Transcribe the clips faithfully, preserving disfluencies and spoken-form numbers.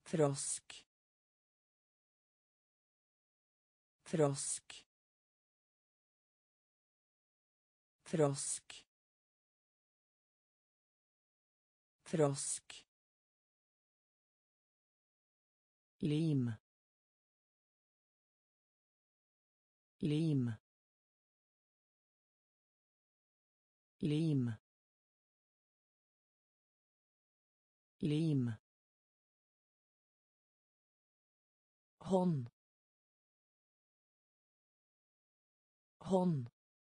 Frosk. Frosk. Frosk. Frosk. Lim. Lim. Lim. Lim. Hånd. Hånd.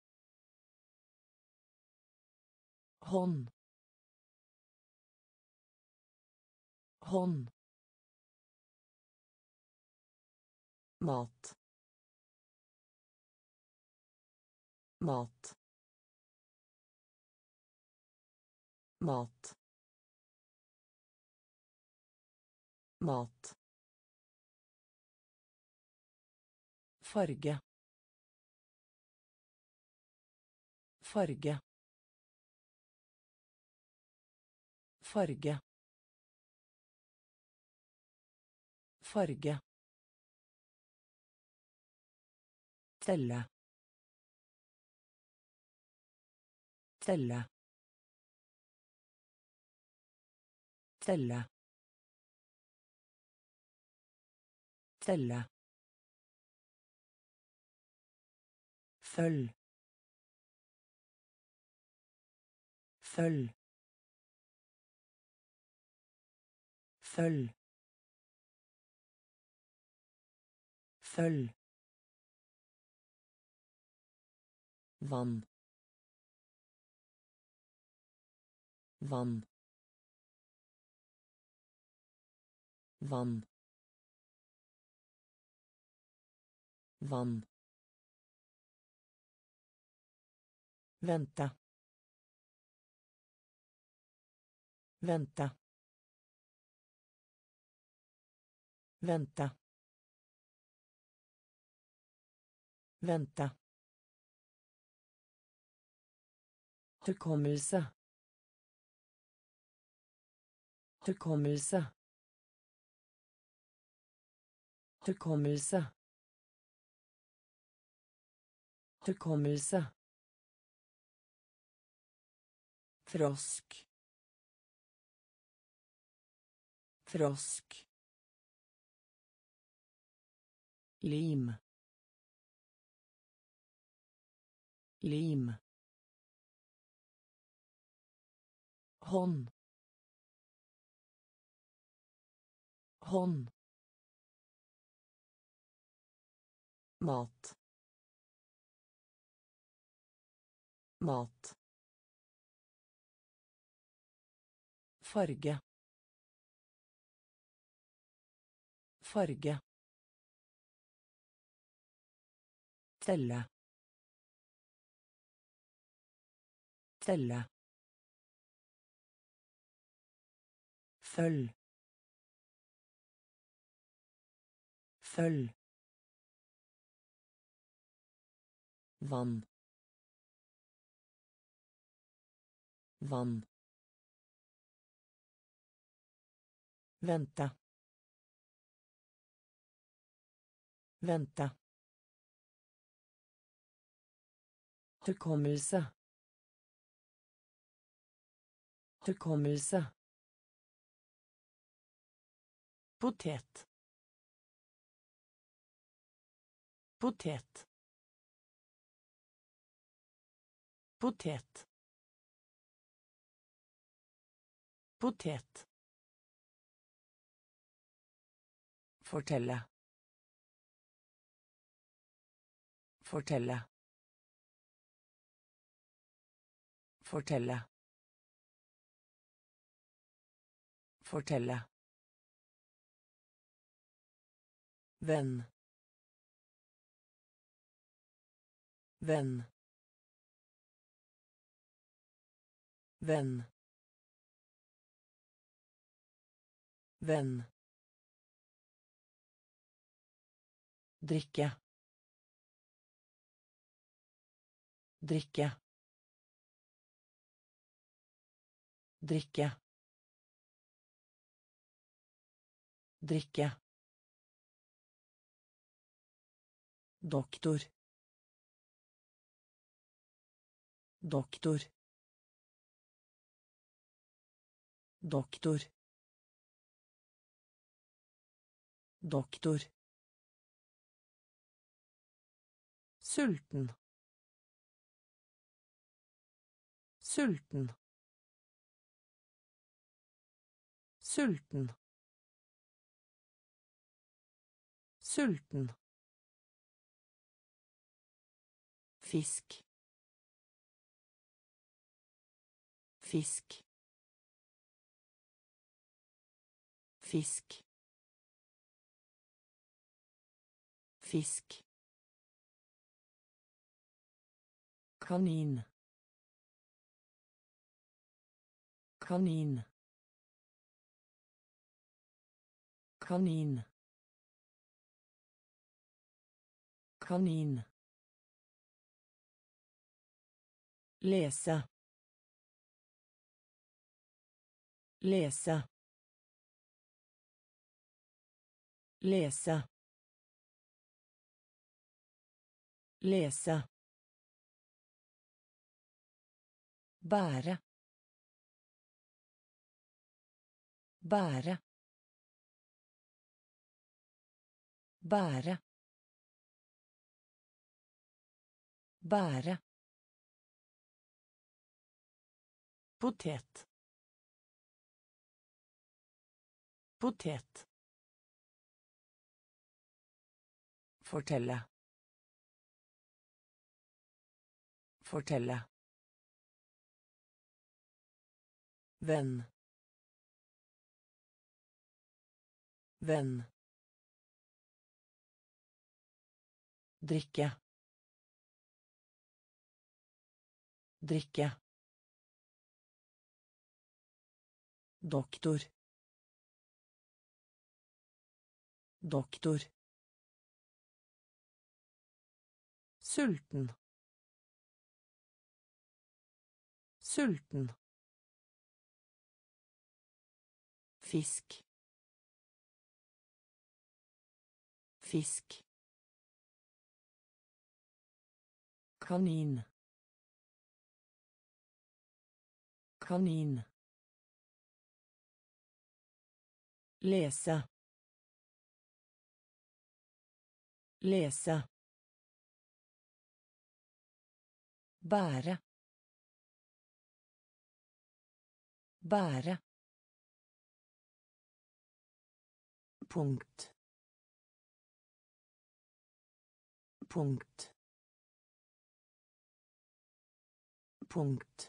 Hånd. Hånd. Mat. Mat. Mat. Mat. Farge. Farge. Farge. Farge. Telle. Telle. Telle. Telle. Følg. Følg. Følg. Følg. Vann. Vann. Vann. Vann. Vente. Vente. Vente. Vente. Hukommelse. Hukommelse. Hukommelse. Hukommelse. Frosk. Frosk. Lim. Lim. Hånd. Hånd. Mat. Mat. Farge. Farge. Telle. Telle. Følg. Følg. Vann. Vann. Vente. Vente. Hukommelse. Hukommelse. Potet. Potet. Potet. Potet. Fortelle. Fortelle. Fortelle. Fortelle. Venn. Venn. Venn. Venn. Drikke. Drikke. Drikke. drikke, doktor, doktor, doktor, doktor, sulten, sulten, sulten, sulten, fisk, fisk, fisk, fisk, kanin, kanin, kanin, kanin, lese, lese, lese, lese, bære, bære, bære, bære, potet, potet, fortelle, fortelle, venn, venn, drikke, drikke, doktor, doktor, sulten, sulten, fisk, fisk, kanin, kanin, lese, lese, bære, bære, punkt, punkt, punkt,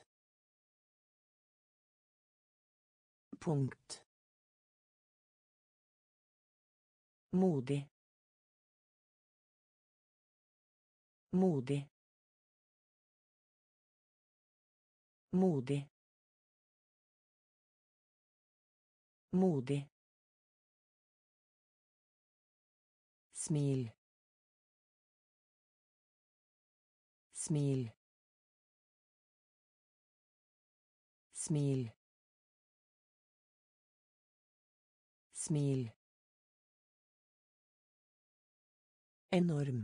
punkt, modig, modig, modig, modig, smil, smil, smil, smil, enorm,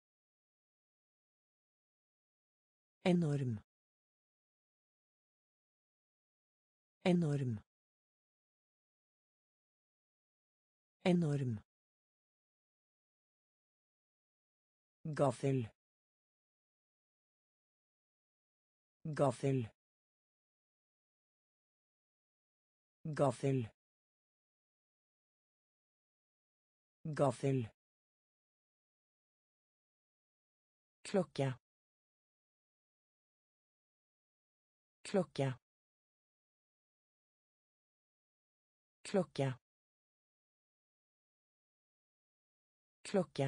enorm, enorm, enorm, gaffel, gaffel, gaffel, gaffel, klokke, klokke, klokke, klokke,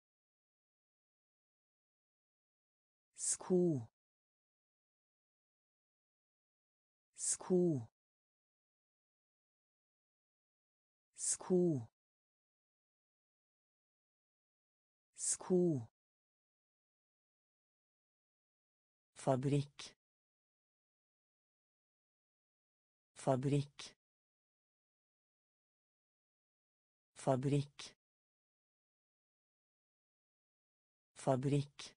sko, sko, sko, sko, fabrikk, fabrikk, Fabrik. Fabrik.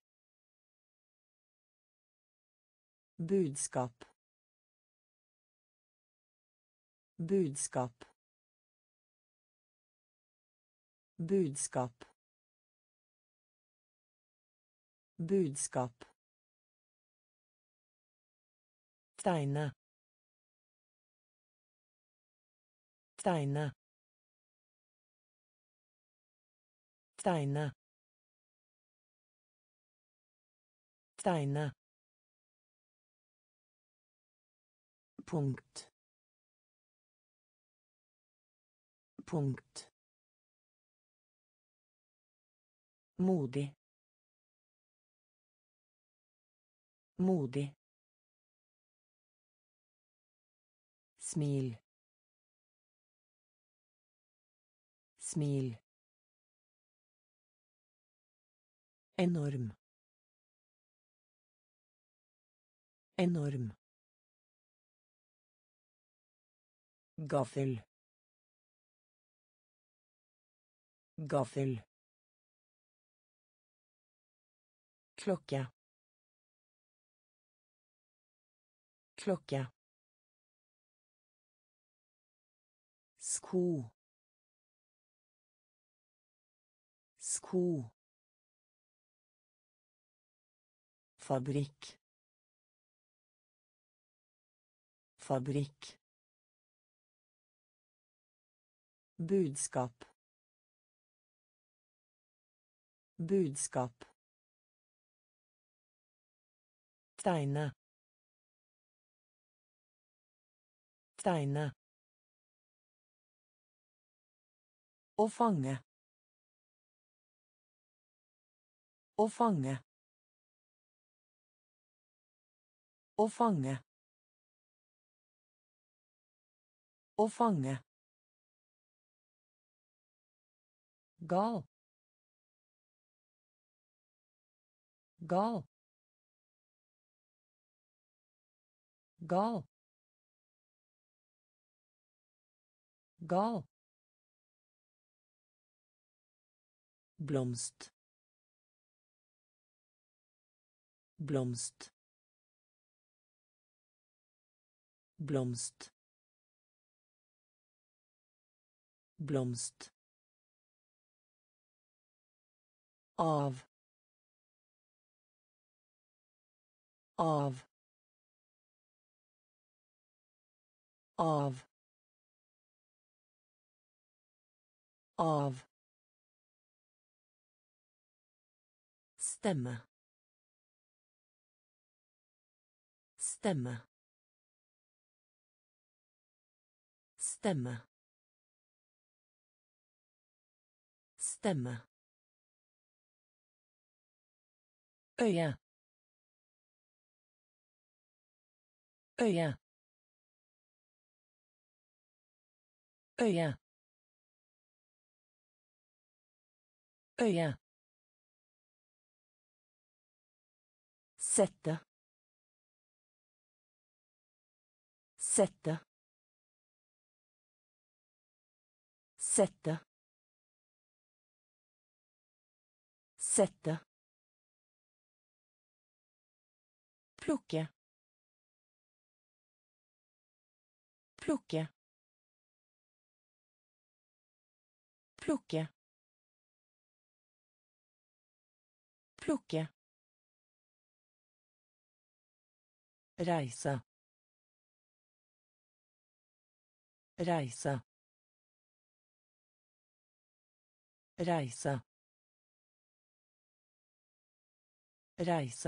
Budskap. Budskap. Budskap. Budskap. Tegne. Tegne. Tegne. Tegne. Punkt. Punkt. Modig. Modig. Smil. Smil. Enorm. Enorm. Gaffel. Gaffel. Klokke. Klokke. Sko. Sko. Fabrik. Fabrik. Budskap. Budskap. Tegne. Tegne. Å fange. Å fange. Å fange. Å fange. Gal. Gal. Gal. Gal. Blomst. Blomst. Blomst. Blomst. Av. Av. Av. Av. Stemme. Stemme. Stemme. Stemme. Øye. Øye. Øye. Øye. Sette. Sette. Sette. Sette. Plukke. Plukke. Plukke. Plukke. Reise. Reise. Reise. Reise.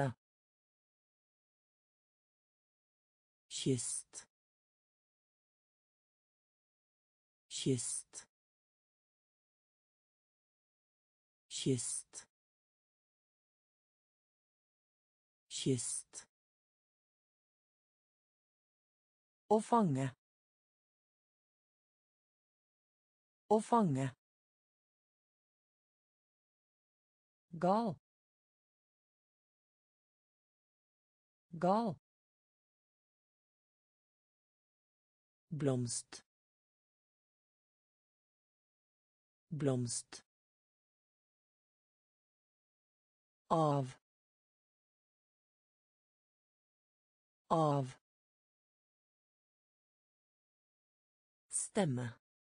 Kyst. Kyst. Kyst. Kyst. Å fange. Å fange. Gal. Gal. Blomst. blomst, av, av, stemme,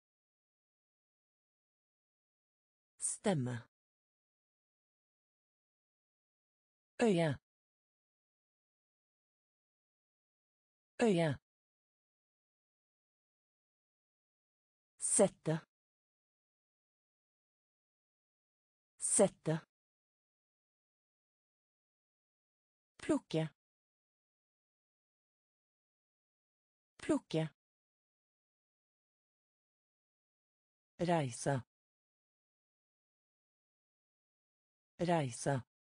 stemme, øye, øye, sette, sette, plukke, plukke, reise, reise,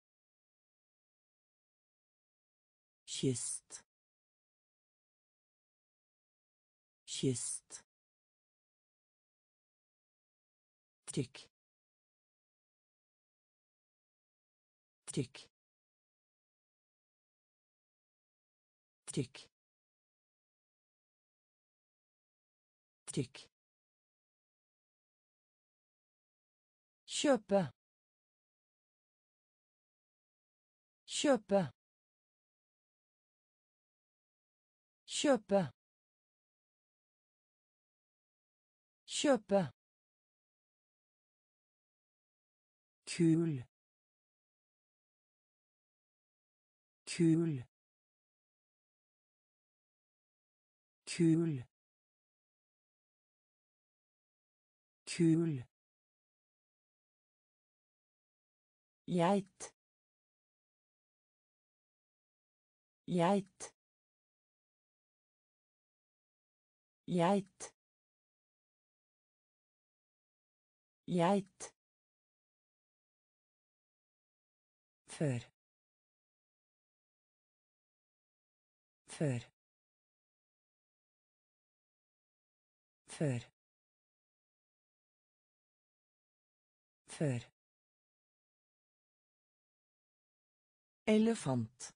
kyst, kyst, trykk, trykk, trykk, trykk, kjøpe, kjøpe, kjøpe, kjøpe, kul, kul, kul, kul, geit, geit, geit, geit, før, før, før, før, elefant,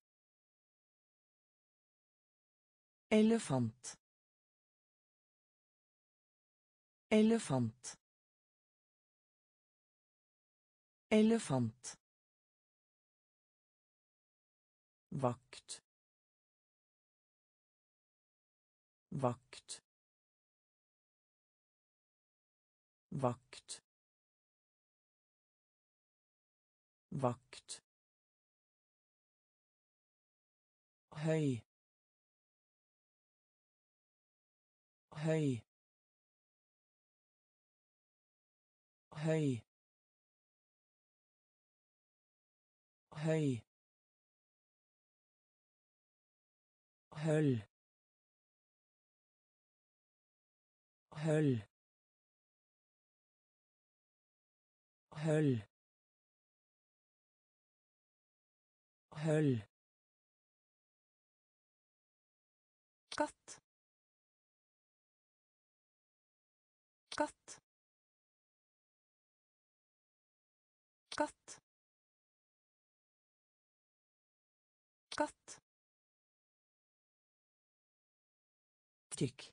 elefant, elefant, elefant, vakt, vakt, vakt, vakt, høy, høy, høy, høy, høll, høll, høll, høll, katt, katt, katt, katt, trykk,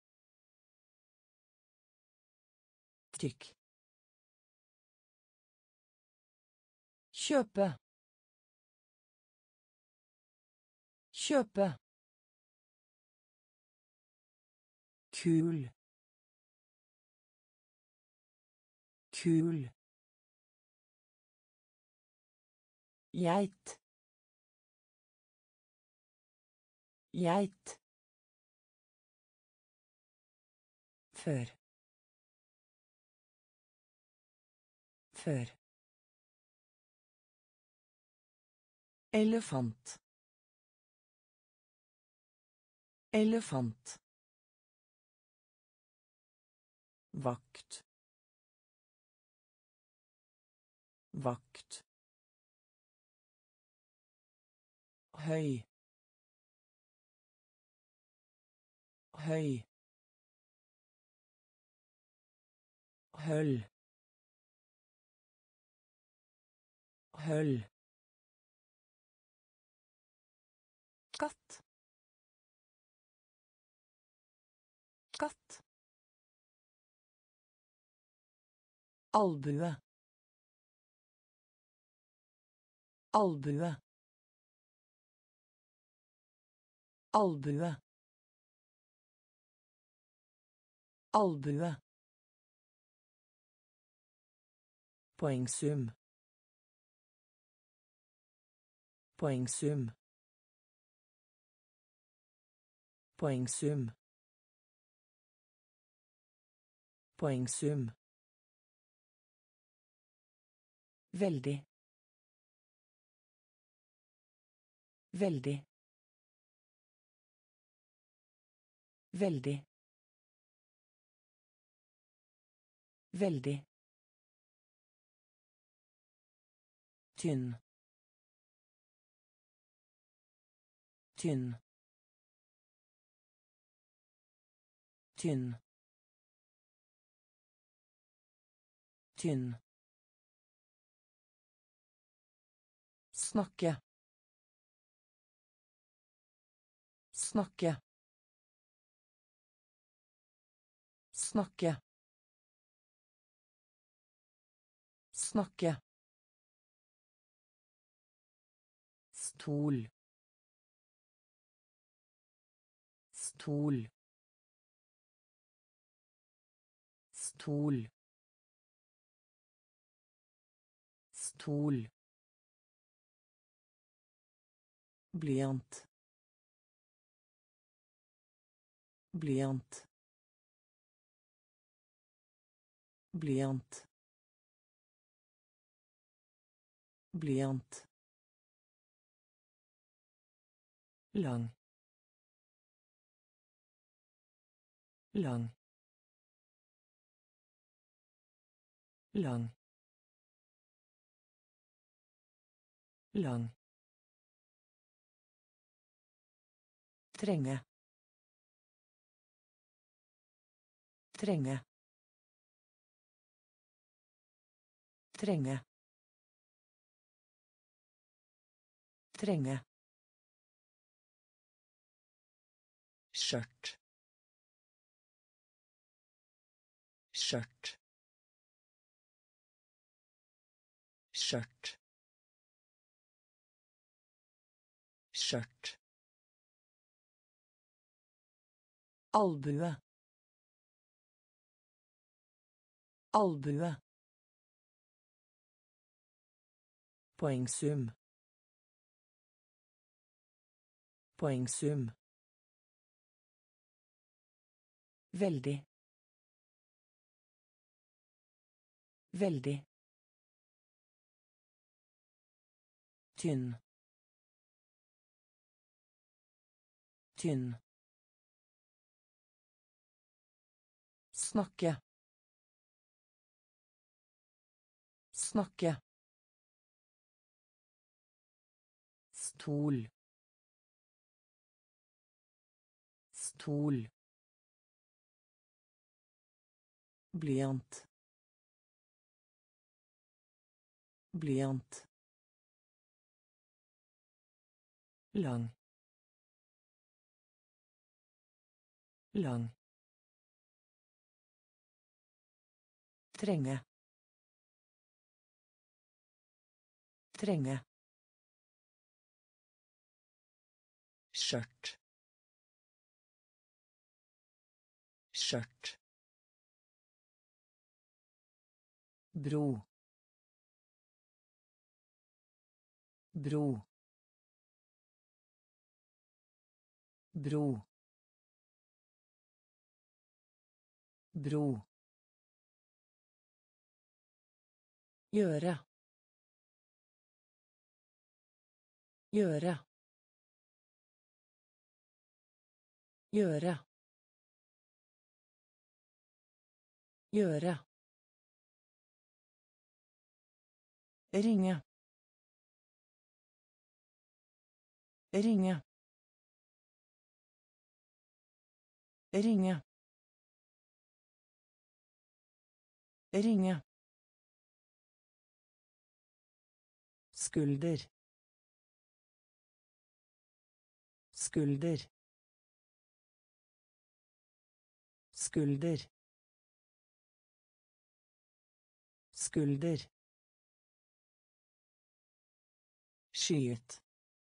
trykk, kjøpe, kjøpe, kul, kul, geit, geit, før, før, elefant, elefant, vakt, vakt, høy, høy, høll, høll, katt, katt, Albue. Albue. Albue. Albue. Poengsum. Poengsum. Poengsum. Poengsum. Veldig. Veldig. Veldig. Veldig. Tynn. Tynn. Tynn. Tynn. Snakke. Snakke. Snakke. Snakke. Stol. Stol. Stol. Stol. Blyant. Blyant. Blyant. Blyant. Lang. Lang. Lang. Lang. Trenge. Trenge. Trenge. Trenge. Skjørt. Skjørt. Skjørt. Skjørt. Albue. Albue. Poengsum. Poengsum. Veldig. Veldig. Tynn. Tynn. Snakke. Snakke. Stol. Stol. Blyant. Blyant. Lang. Lang. Trenge. Trenge. Skjørt. Skjørt. Bro. Bro. Bro. Bro. Gjøre. Gjøre. Gjøre. Gjøre. Ringe. Ringe. Ringe. Ringe. Skulder. Skulder. Skulder. Skulder. Skyet.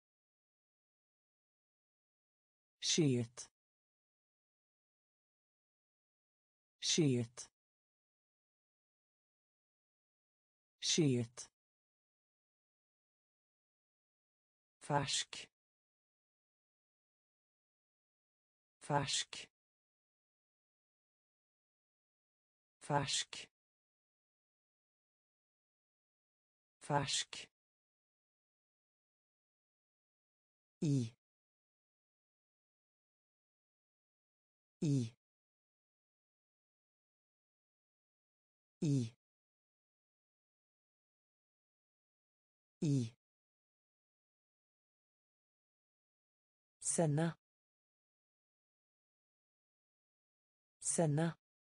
Skyet. Skyet. Skyet. Färsk. Färsk. Färsk. Färsk. I. I. I. I. Sende. Sende.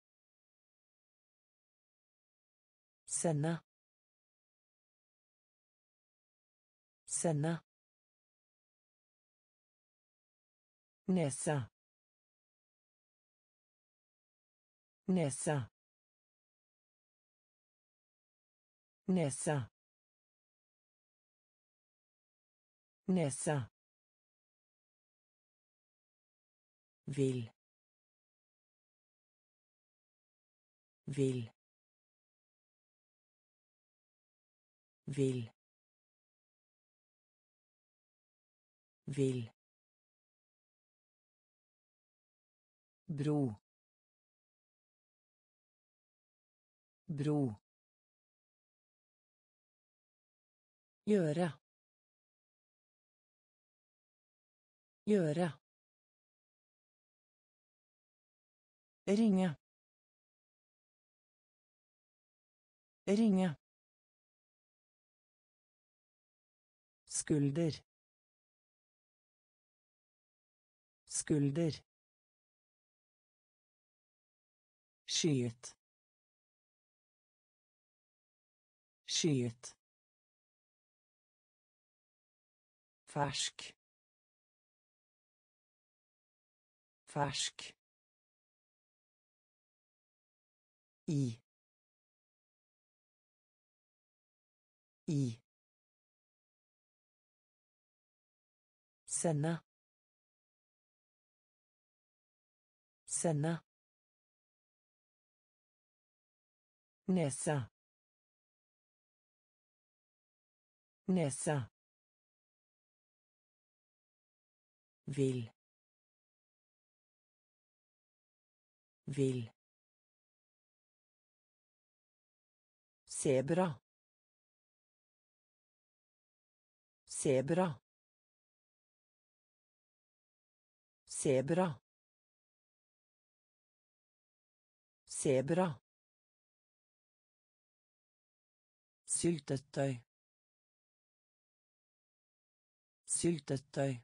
Sende. Sende. Nese. Nese. Nese. Nese. Vil. Vil. Vil. Vil. Bro. Bro. Gjøre. Gjøre. Ringe. Ringe. Skulder. Skulder. Skyet. Skyet. Färsk. Färsk. I. I. Sende. Sende. Nese. Nese. Vil. Vil. Zebra. Zebra. Zebra. Zebra. Syltetøy. Syltetøy.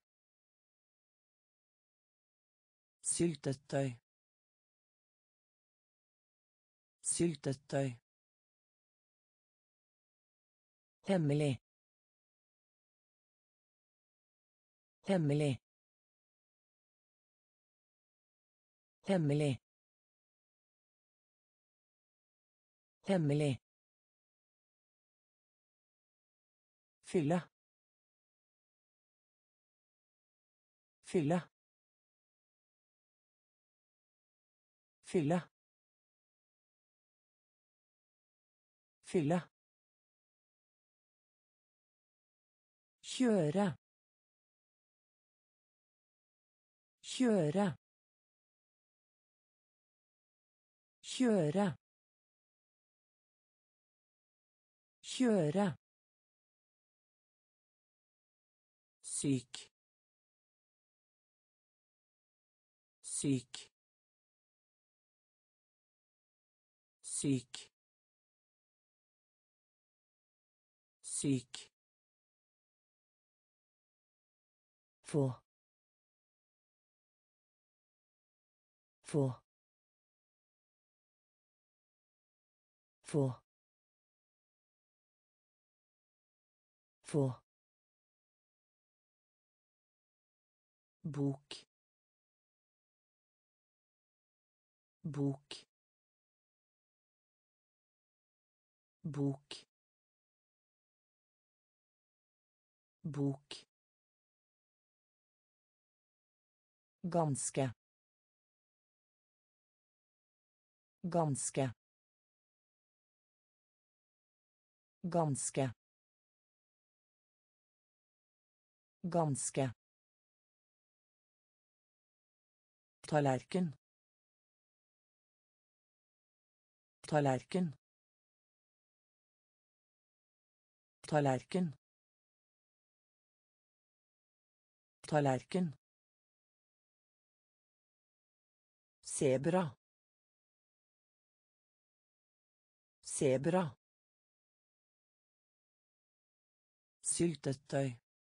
Syltetøy. Syltetøy. Hemmelig. Hemmelig. Hemmelig. Hemmelig. Fylle. Fylle. Fylle. Fylle. Kjøre. Kjøre. Kjøre. Kjøre. Syk. Syk. Syk. Syk. Få. Få. Få. Få. Bok. Bok. bok bok ganske ganske ganske ganske tallerken tallerken tallerken tallerken sebra sebra syltetøy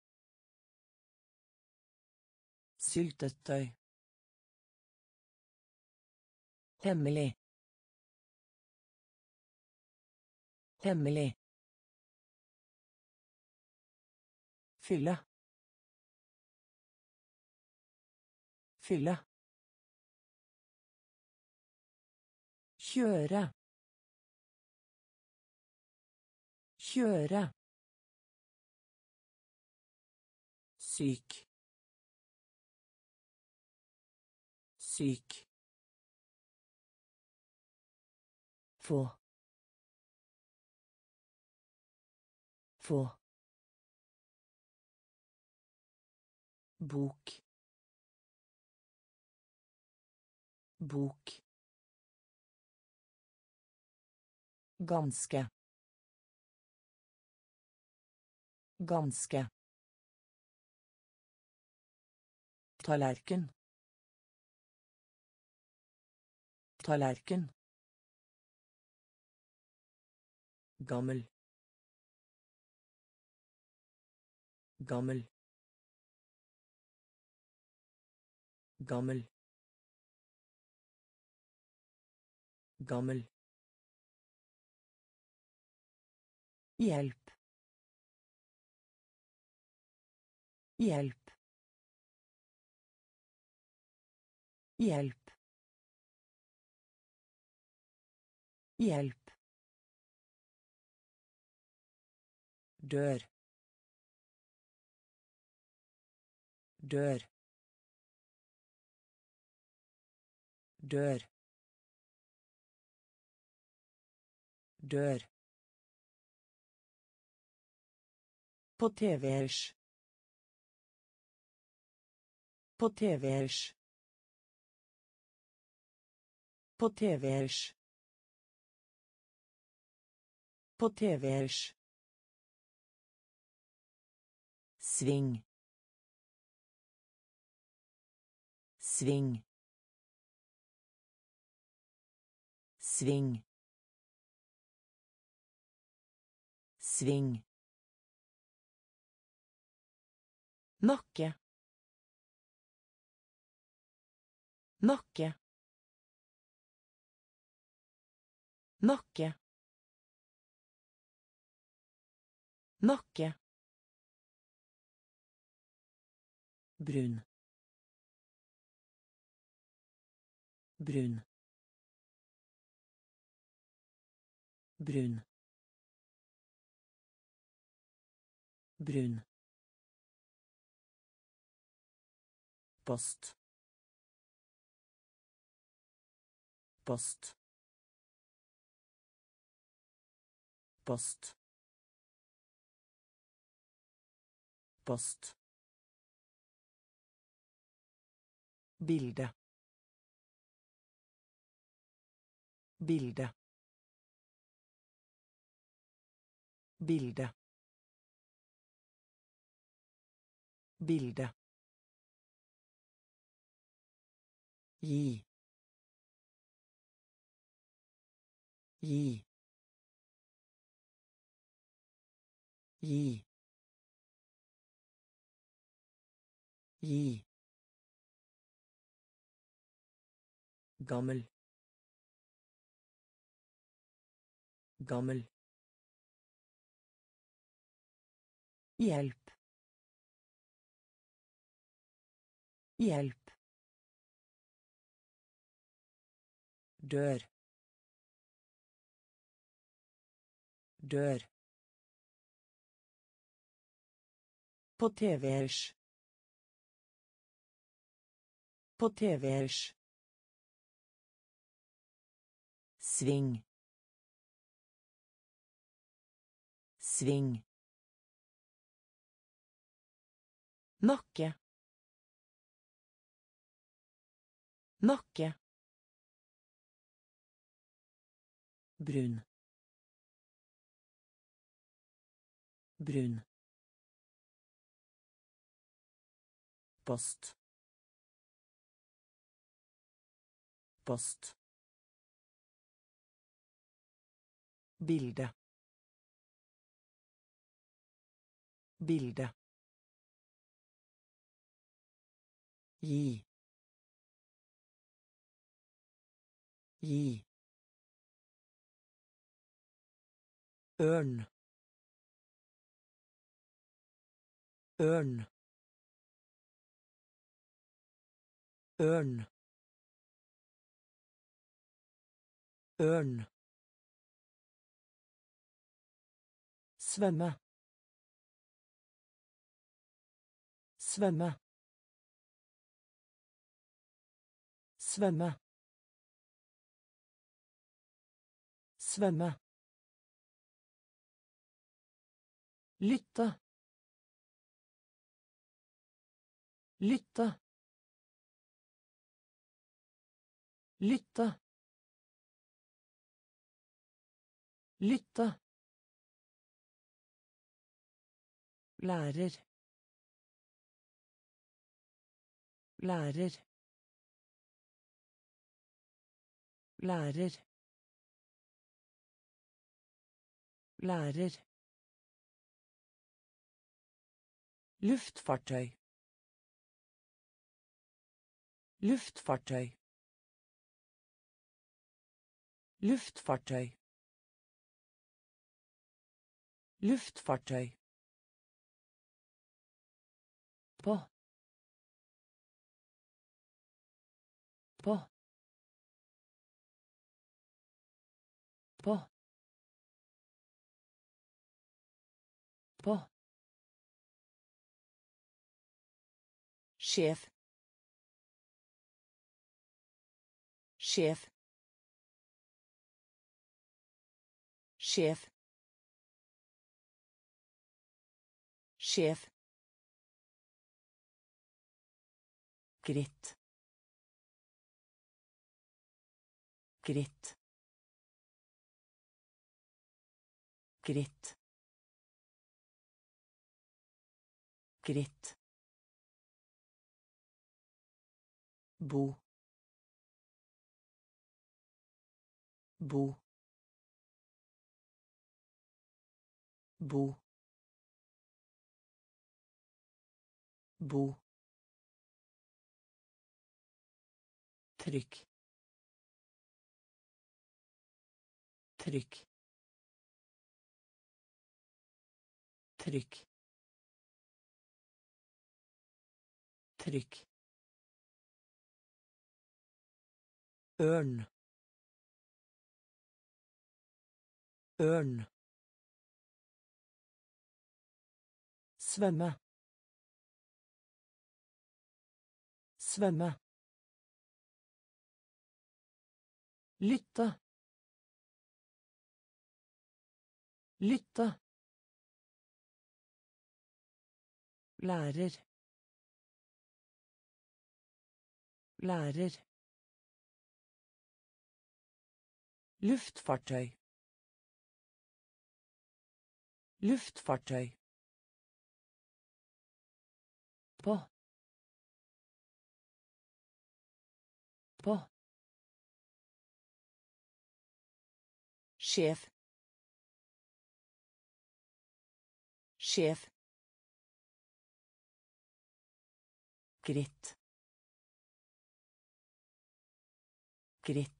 syltetøy hemmelig hemmelig fylle fylle kjøre kjøre syk syk få få bok bok ganske ganske tallerken tallerken gammel gammel gammel gammel hjelp hjelp hjelp hjelp dør dør dør dør på tvers på tvers på tvers på tvers sving sving sving sving nakke nakke nakke nakke brun brun brun brun post post post post bilde bilde bilde bilde gi gi gi gi gammel gammel hjelp hjelp dør Dør. På tvers. På tvers. Sving. Sving. Nakke. Nakke. Brun. Brun. Post. Post. Bilde. Bilde. Gi. Gi. Ørn. Ørn. Ørn. Ørn. Svømme. Svømme. Svømme. Svømme. Lytte. Lytte. Lytte. Lytte. Lærer. Lærer. Lærer. Lærer. Luftfartøy. Luftfartøy. Luftfartøy. Luftfartøy. På. På. På. På. Sjef. Sjef. Sjef. Sjef. Gritt. Gritt. Gritt. Gritt. Bo. Bo. Bo. Bo. Trykk. Trykk. Trykk. Trykk. Ørn. Ørn. Svømme. Svømme. Lytte. Lytte. Lærer. Lærer. Luftfartøy. Luftfartøy. På. På. Sjef. Sjef. Gritt. Gritt.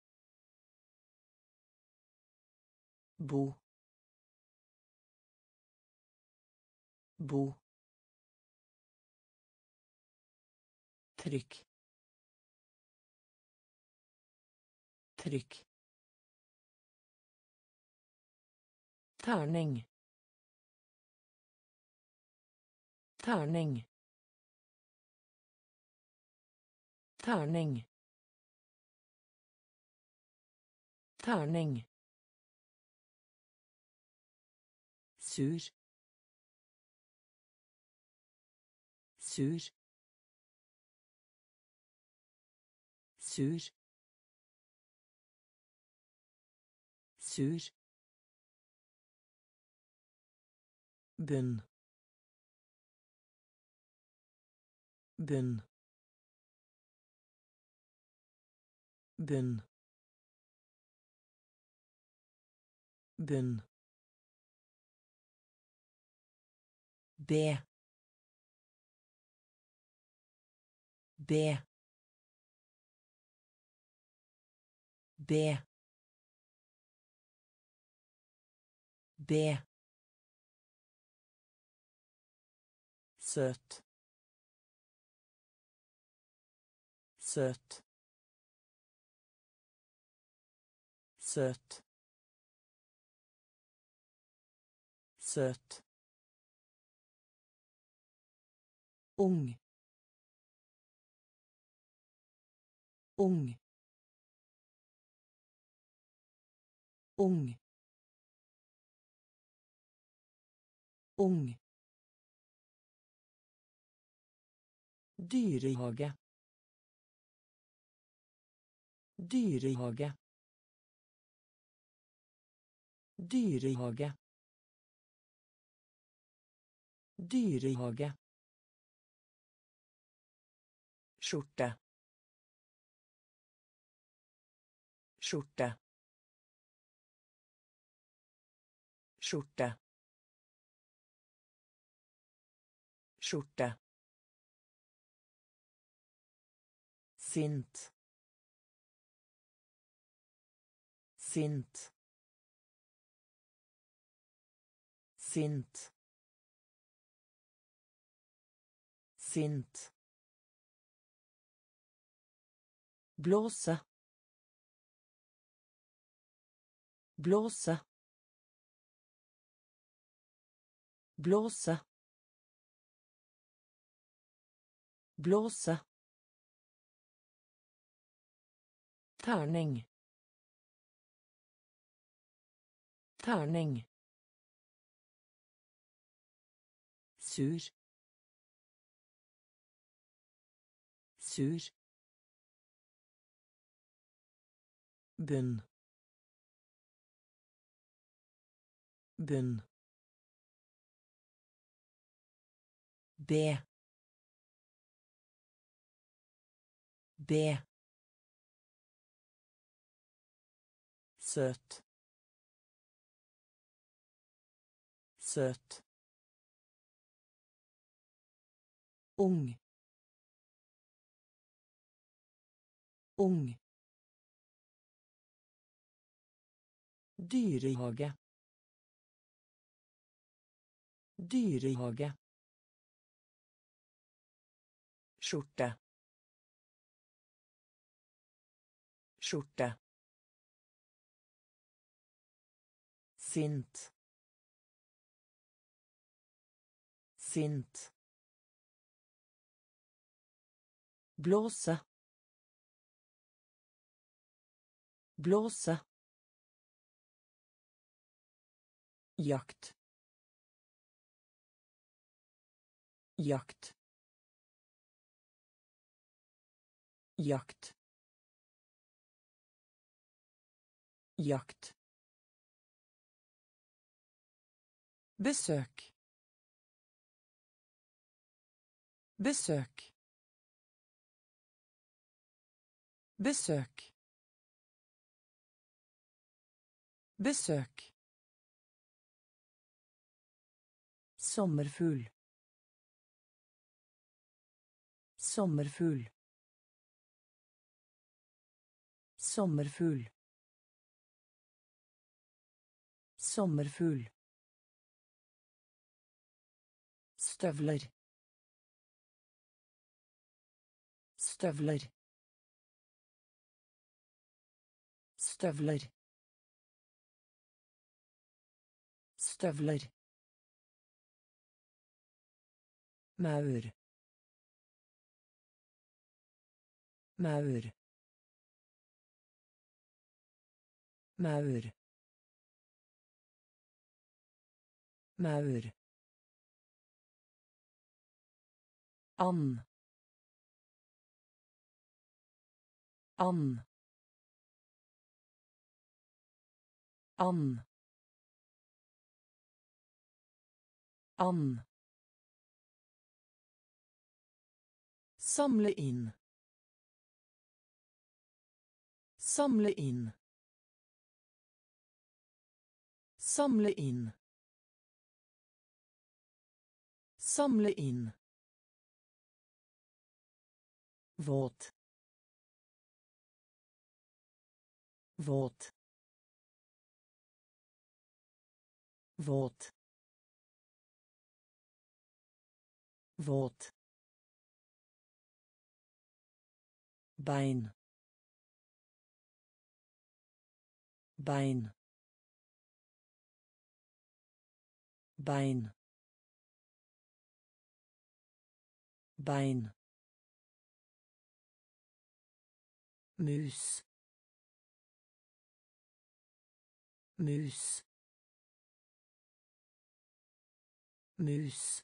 Bo. Bo. Trykk. Trykk. terning terning terning terning sur sur sur sur bunn bunn bunn bunn be be be be søt søt søt søt ung ung ung ung dyrehage dyrehage dyrehage dyrehage skjorte skjorte skjorte skjorte sint sint sint sint blåse blåse blåse blåse terning terning sur sur bunn bunn be be søt søt ung ung dyrehage dyrehage skjorte skjorte sint sint blåse blåse jakt jakt jakt jakt besøk besøk besøk besøk sommerfugl sommerfugl sommerfugl sommerfugl støvler støvler støvler Støvler. Maur. Maur. Maur. Maur. And. And. And. And. Samle inn. Samle inn. Samle inn. Samle inn. Våt. Våt. Våt. Våt. Bein. Bein. Bein. Bein. Mus. Mus. Mus.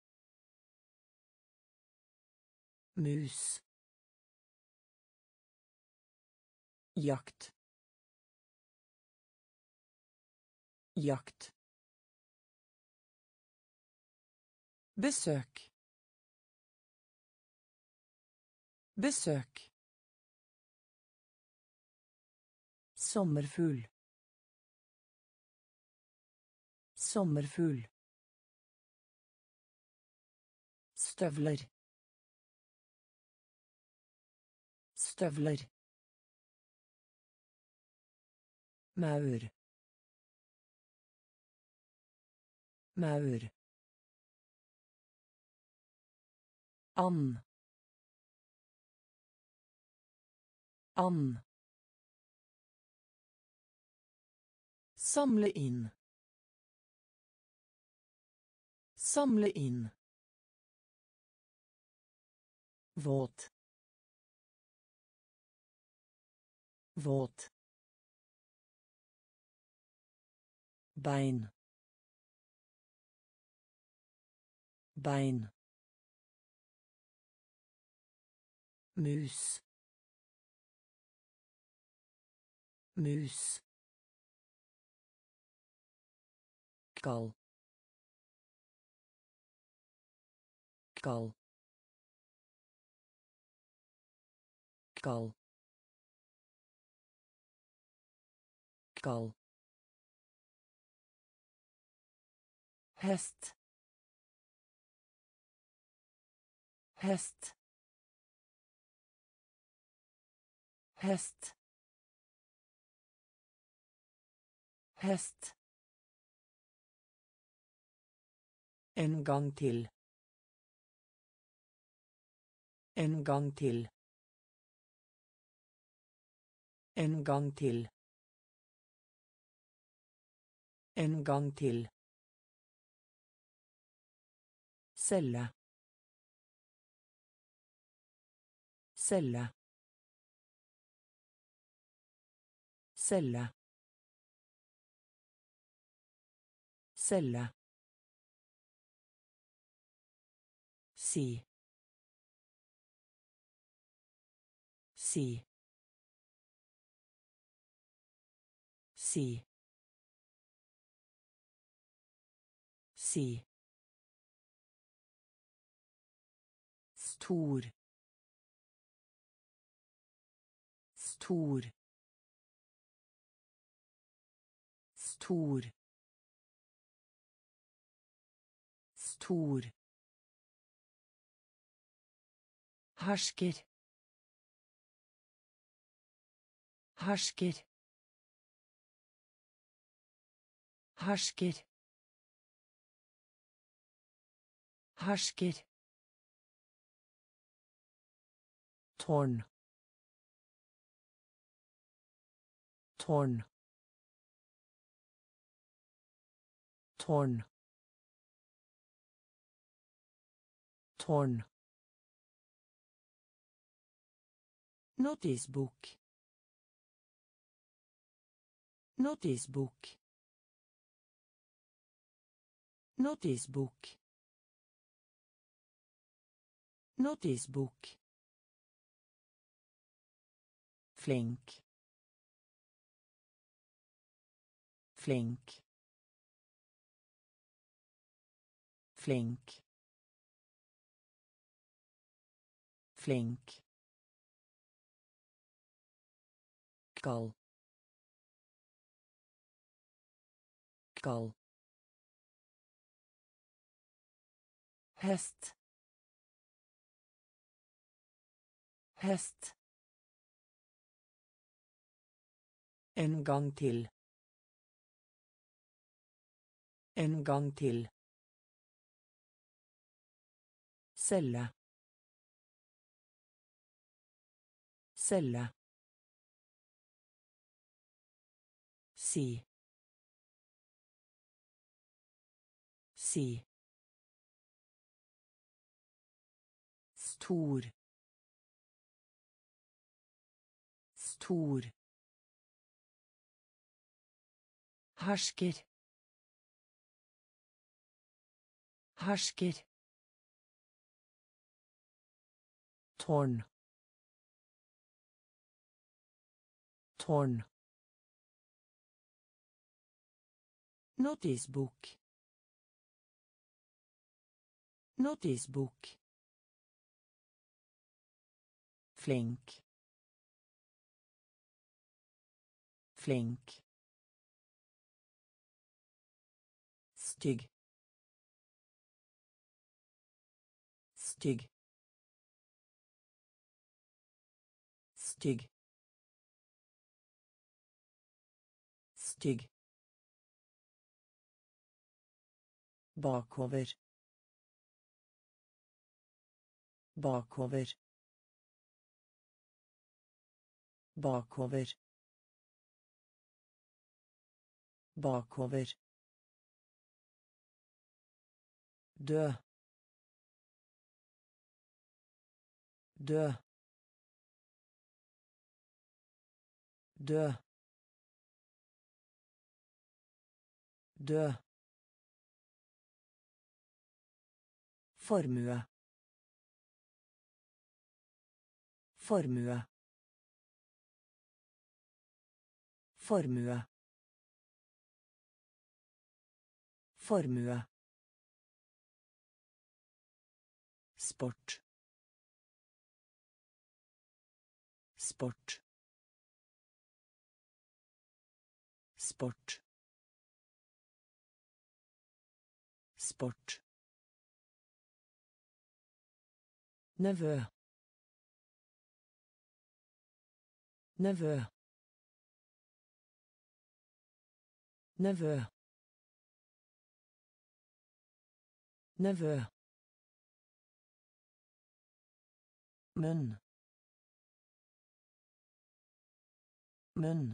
Mus. Jakt. Jakt. Besøk. Besøk. Sommerfugl. Sommerfugl. Støvler. Støvler. Maur. Maur. And. And. Samle inn. Samle inn. Våt. Våt. Bein. Bein. Mus. Mus. Kall. Kall. Kall. Kall. Hest. Hest. Hest. Hest. En gang til. En gang til. En gang til. En gang til. Celle. Celle. Celle. Celle. Si. Si. Si. Si. Stor. Stor. Stor. Stor. Hersker. Hersker. Hersker. Hersker. Tårn. Tårn. tårn, tårn, notisbok, notisbok, notisbok, notisbok, flink, flink, flink, flink, kald, kald, hest, hest, en gang til, en gang til, celle, celle, si, si, stor, stor, hersker, hersker, tårn, tårn, notisbok, notisbok, flink, flink, stygg, stygg, stygg, stygg, bakover, bakover, bakover, bakover, dø, dø, dø, dø, formue, formue, formue, formue, sport, sport, sport, sport, nevø, nevø, nevø, nevø, munn, munn,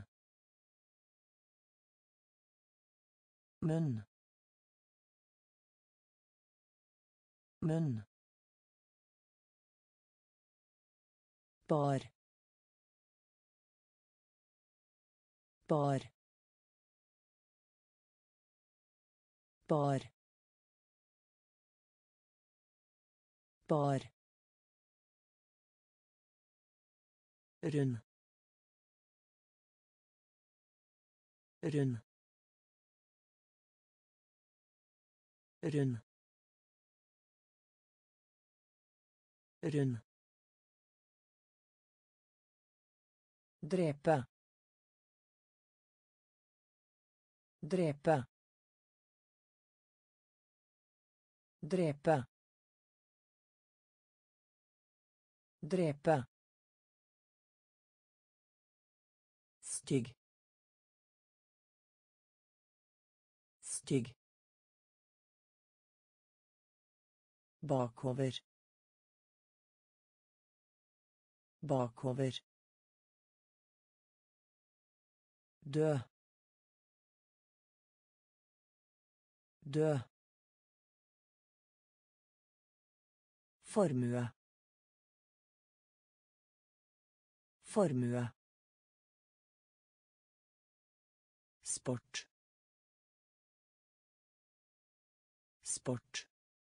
munn, munn, bar, bar, bar, bar, rund, rund, rund, rund, drepe, drepe, drepe, drepe, stygg, stygg, bakover, bakover, dø, Dø. Formue. Formue. Sport. Sport.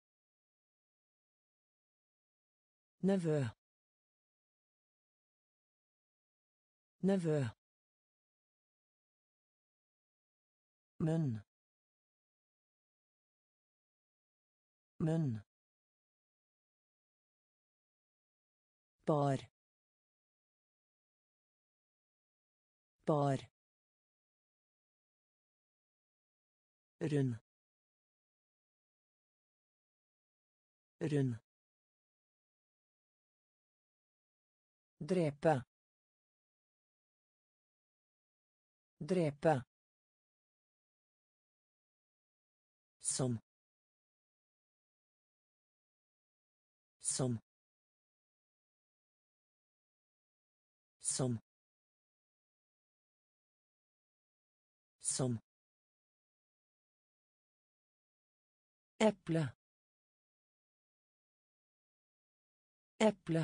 Nevø. Nevø. Munn. Munn. Bar. Bar. Rund. Rund. Drepe. Drepe. Som. Som. Som. Som. Eple. Eple.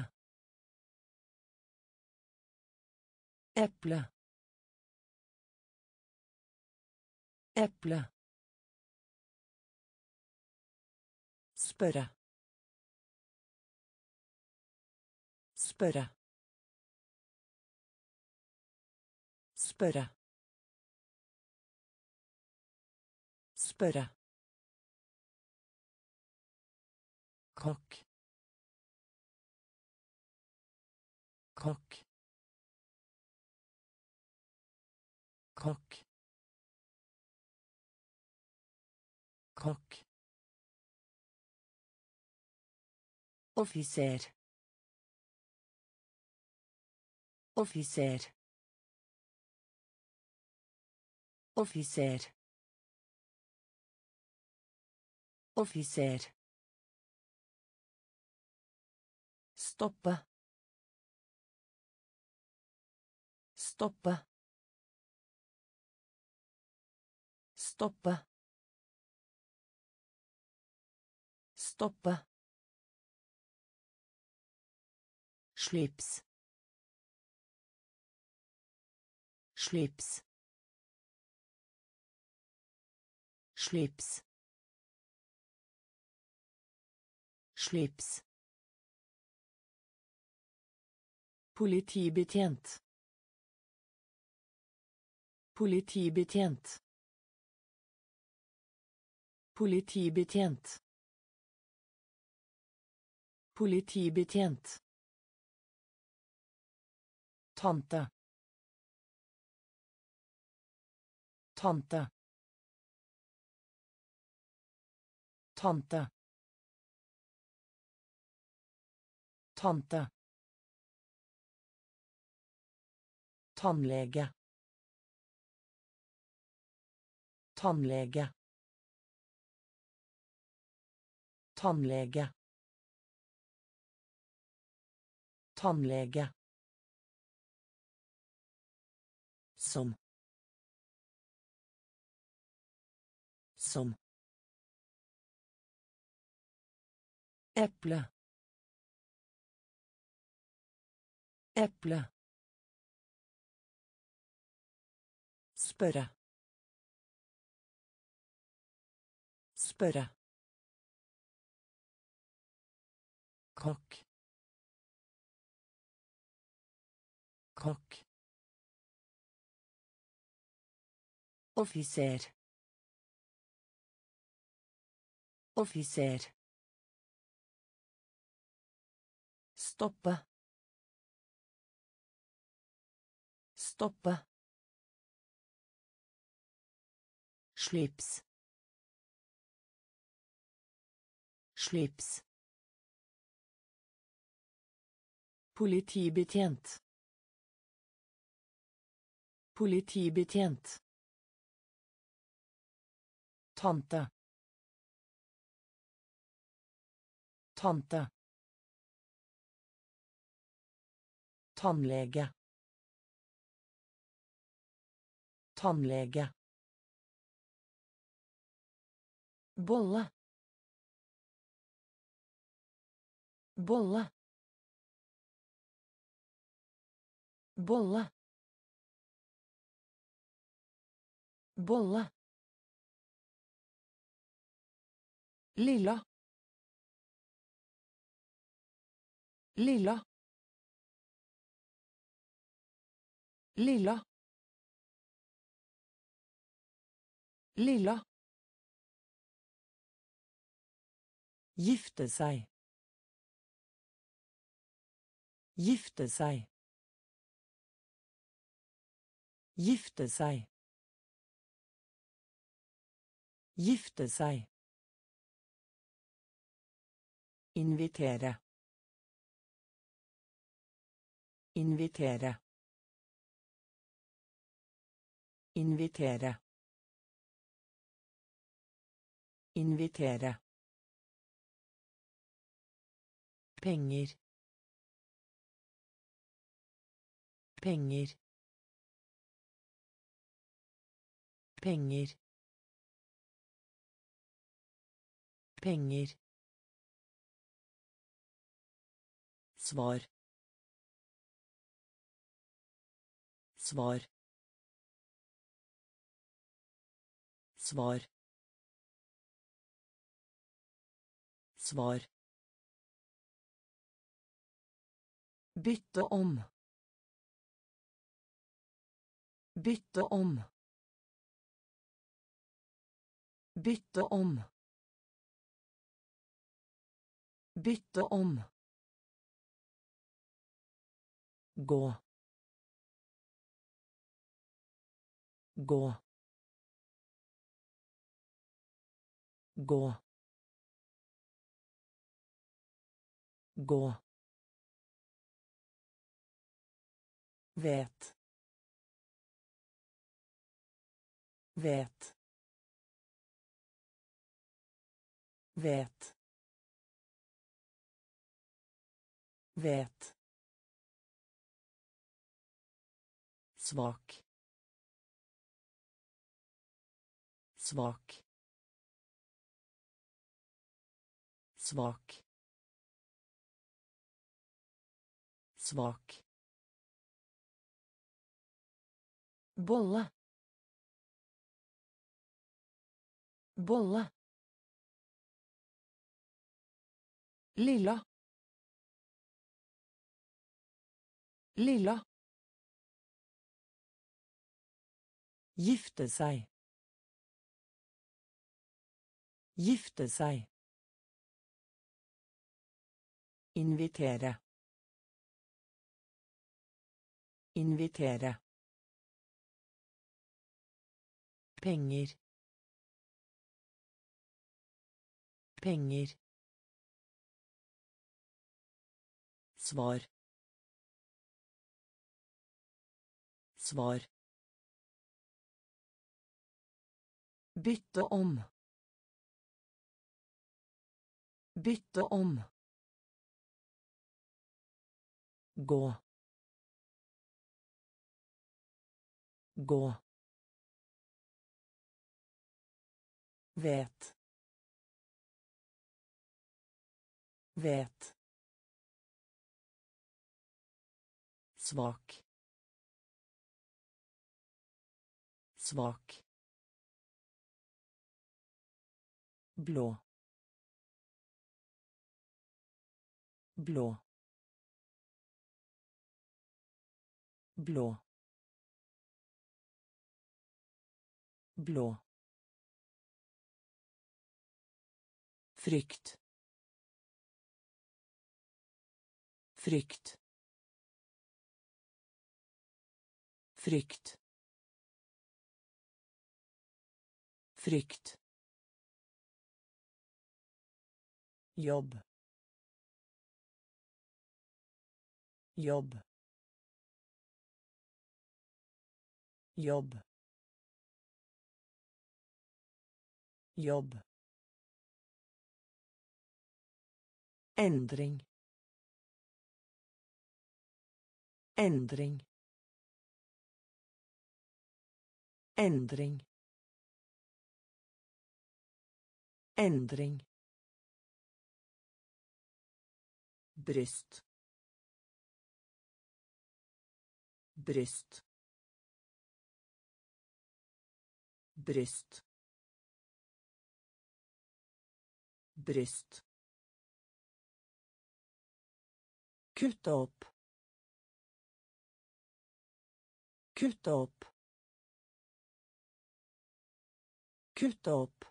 Eple. Eple. Spørre. Spørre. Spørre. Spørre. Kokk. Kokk. Kokk. Kokk. Offiser. Offiser. Offiser. Offiser. Stoppe. Stoppe. Stoppe. Stoppe. Slips. Slips. Slips. Slips. Politibetjent. Politibetjent. Politibetjent. Politibetjent. Tante. Tante. Tante. Tante. Tannlege. Tannlege. Tannlege. Tannlege. Som. Som. Eple. Eple. Spørre. Spørre. Kokk. Kokk. Offiser. Offiser. Stoppe. Stoppe. Slips. Slips. Politibetjent. Politibetjent. Tante. Tante. Tannlege. Tannlege. bolle, bolle, bolle, bolle, lilla, lilla, lilla, lilla. Gifte seg. Gifte seg. Gifte seg. Gifte seg. Invitere. Invitere. Invitere. Invitere. Penger. Penger. Penger. Penger. Svar. Svar. Svar. Svar. Bytte om. Bytte om. Bytte om. Bytte om. Gå. Gå. Gå. Gå. Vet. Vet. Vet. Vet. Svak. Svak. Svak. Svak. Bolle. Bolle. Lilla. Lilla. Gifte seg. Gifte seg. Invitere. Invitere. Penger. Penger. Svar. Svar. Bytte om. Bytte om. Gå. Gå. Vet. Vet. Svak. Svak. Blå. Blå. Blå. Blå. Frykt. Frykt. Frykt. Frykt. Jobb. Jobb. Jobb. Jobb. Endring. Endring. Endring. Endring. Bryst. Bryst. Bryst. Bryst. Kutte opp. Kutte opp. Kutte opp.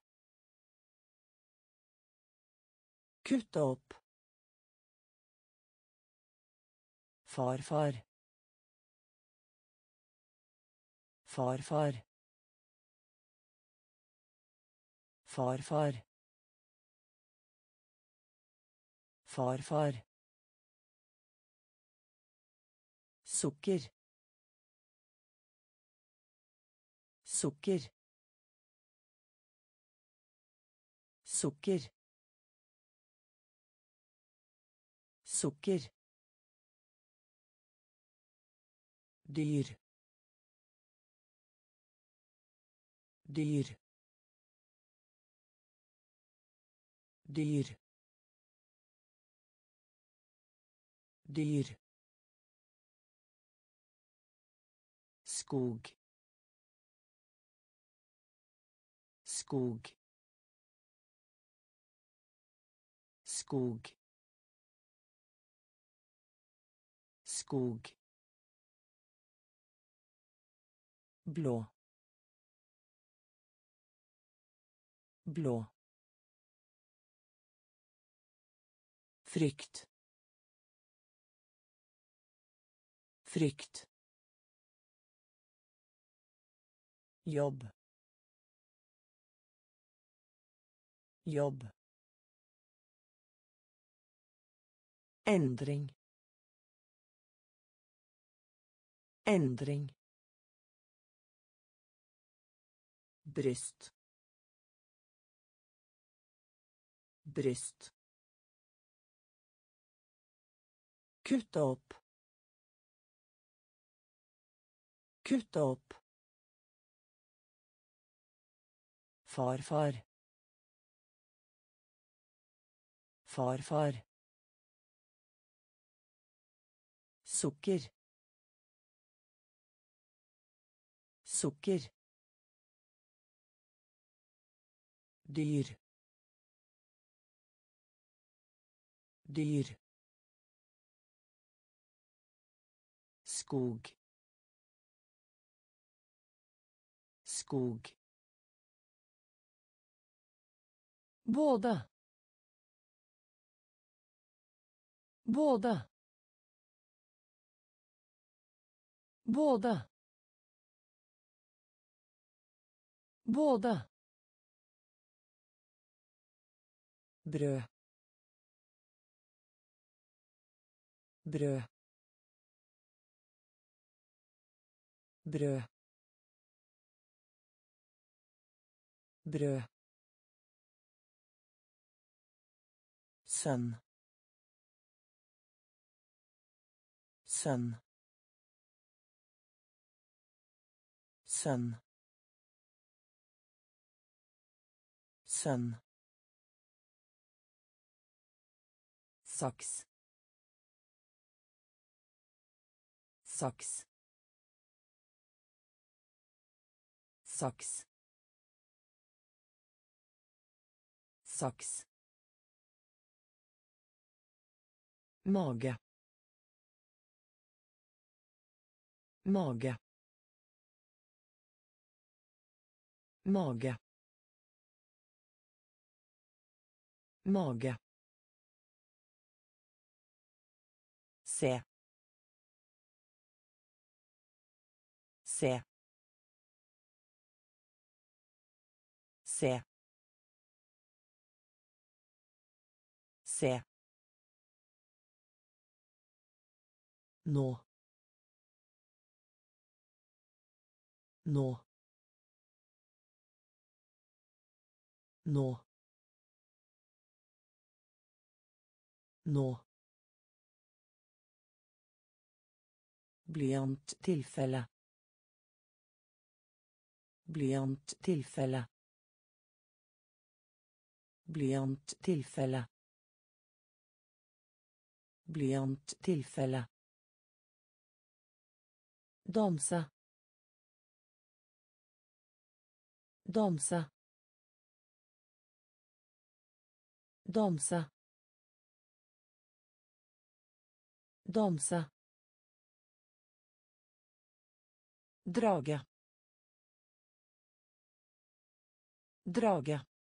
Kutte opp. Farfar. Farfar. Farfar. Farfar. Sukker. Sukker. Sukker. Sukker. Dyr. Dyr. Dyr. Dyr. Skog. Skog. Skog. Skog. Blå. Blå. Frykt. Frykt. Jobb. Jobb. Endring. Endring. Bryst. Bryst. Kutte opp. Kutte opp. Farfar. Farfar. Sukker. Sukker. Dyr. Dyr. Skog. Skog. Både. Både. Både. Både. Brød. Brød. Brød. Brød. Sønn. Sønn. Sønn. Sønn. Saks. Saks. Saks. Saks. Mage. Mage. Mage. Mage. Se. Se. Se. Se. Nå. Nå. Nå. Nå. Blyanttilfelle. Blyanttilfelle. blyant tilfelle blyant tilfelle danse danse danse danse drage drage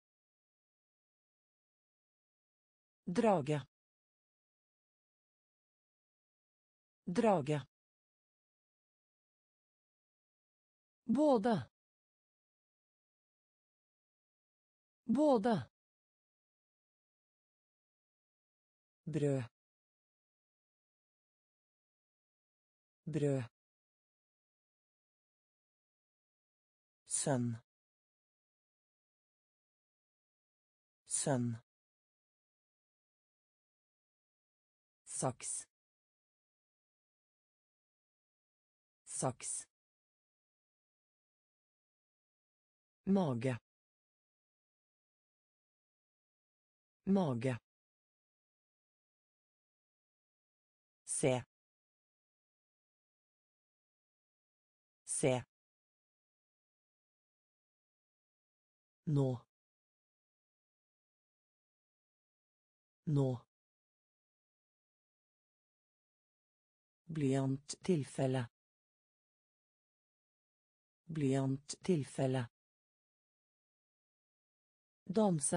drage drage både både brød brød sønn sønn saks saks mage mage se se nå nå blyant tilfelle blyant tilfelle danse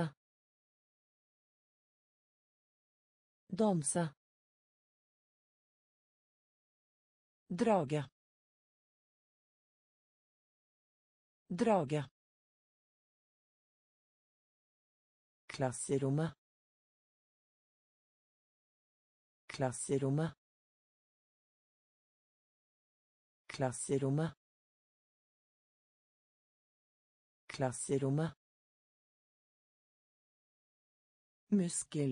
danse drage drage klasserommet klasserommet klasserommet klasserommet muskel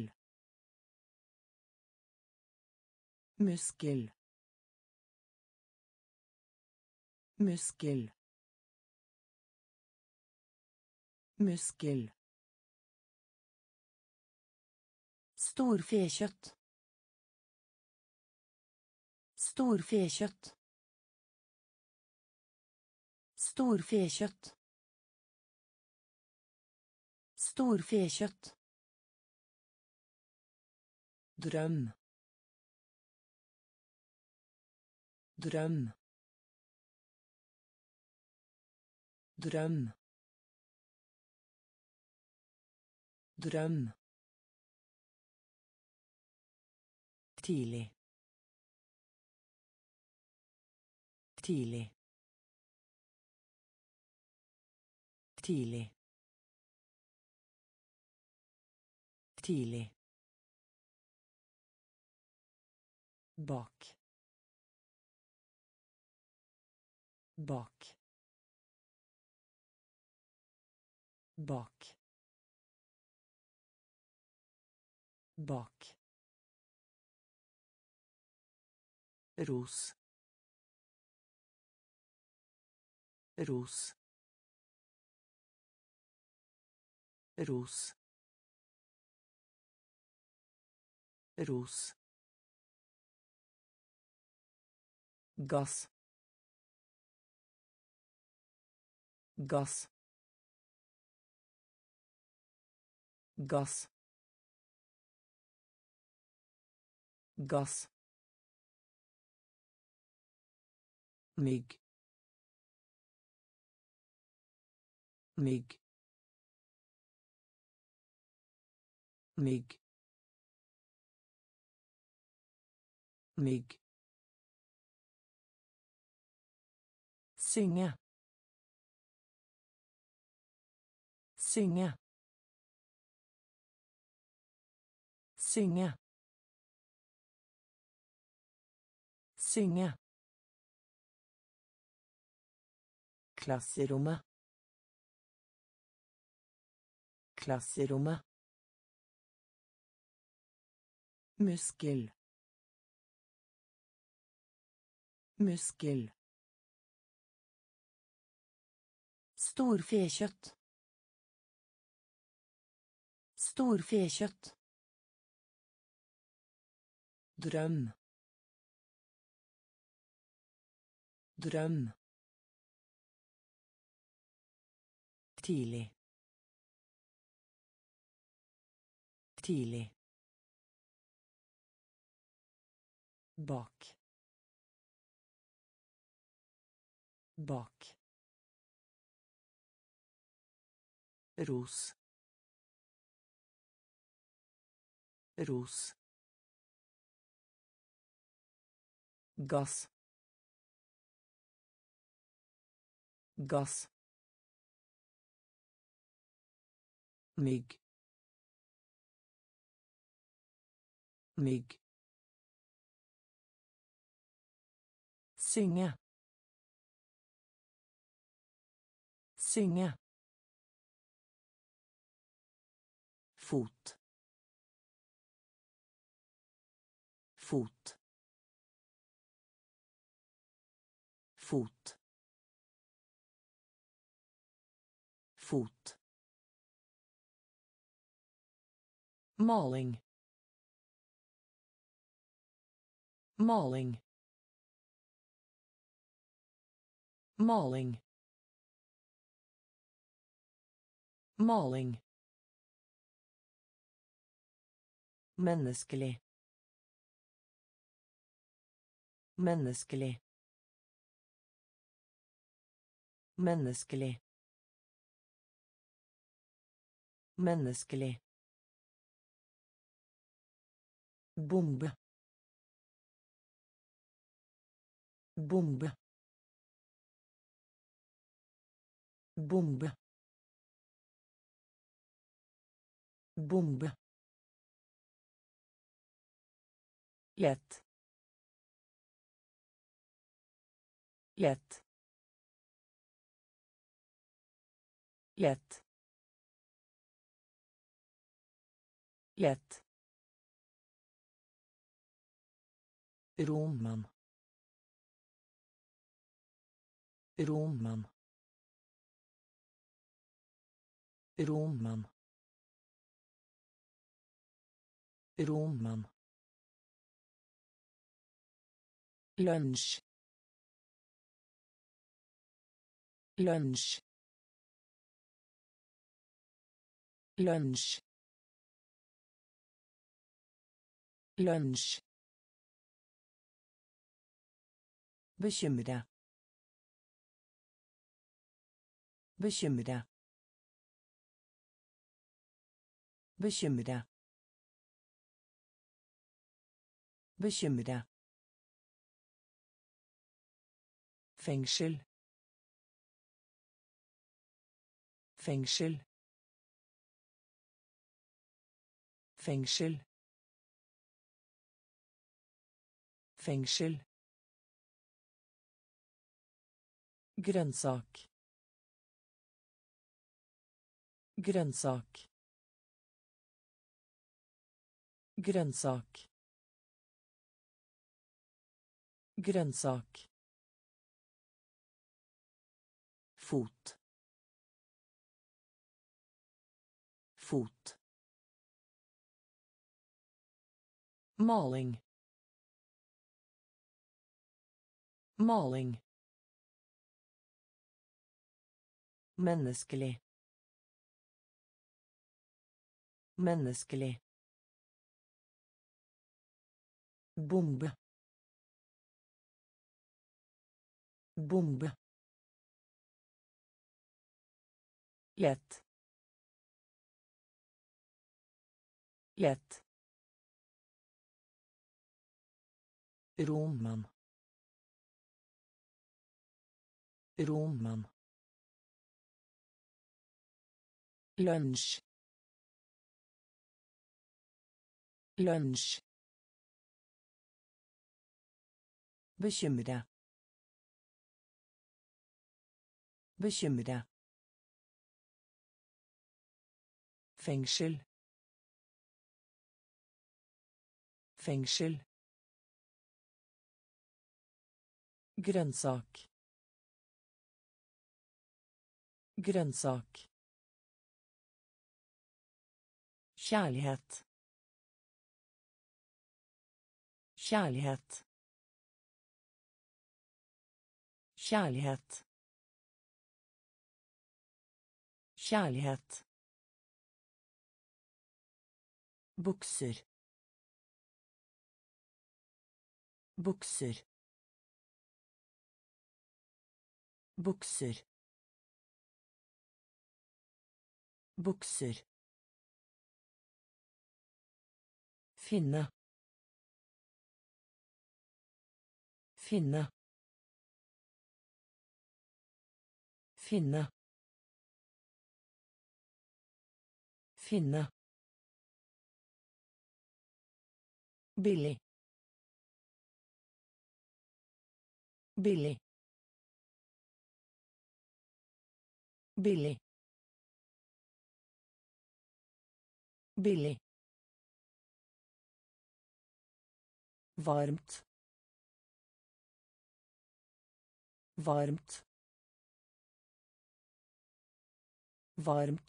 muskel muskel muskel storfekjøtt storfekjøtt storfekjøtt storfekjøtt drøm drøm drøm drøm tidlig tidlig tidlig tidlig bak bak bak bak ros ros ros ros gass gass gass gass mygg mygg mygg mygg synge synge synge synge klasserommet klasserommet muskel muskel storfekjøtt Storfekjøtt. Drøm. Drøm. Tidlig. Tidlig. Bak. Bak. Ros. Ros. Gass. Gass. Mygg. Mygg. Synge. Synge. Fot. Fot. Fot. Fot. Maling. Maling. Maling. Maling. Menneskelig. Menneskelig. Menneskelig. Menneskelig. Bombe. Bombe. Bombe. Bombe. Lett. Lett. Lett. Lett. Roman. Roman. Roman. Roman. Lunsj. Lunsj. Lunsj. Lunsj. Bekymre. Bekymre. Bekymre. Bekymre. Fengsel. Fengsel. Fengsel. Fengsel. Grønnsak. Grønnsak. Grønnsak. Grønnsak. Fot. Fot. Maling. Maling. Menneskelig. Menneskelig. Bombe. Bombe. Lett. Lett. Roman. Roman. Lunsj. Lunsj. Bekymre. Bekymre. Fengsel. Fengsel. Grønnsak. Grønnsak. Kjærlighet. Kjærlighet. Kjærlighet. Kjærlighet. Bukser. Bukser. Bukser. Bukser. Finne. Finne. Finne. Finne. Billig. Billig. Billig. Billig. Varmt. Varmt. Varmt.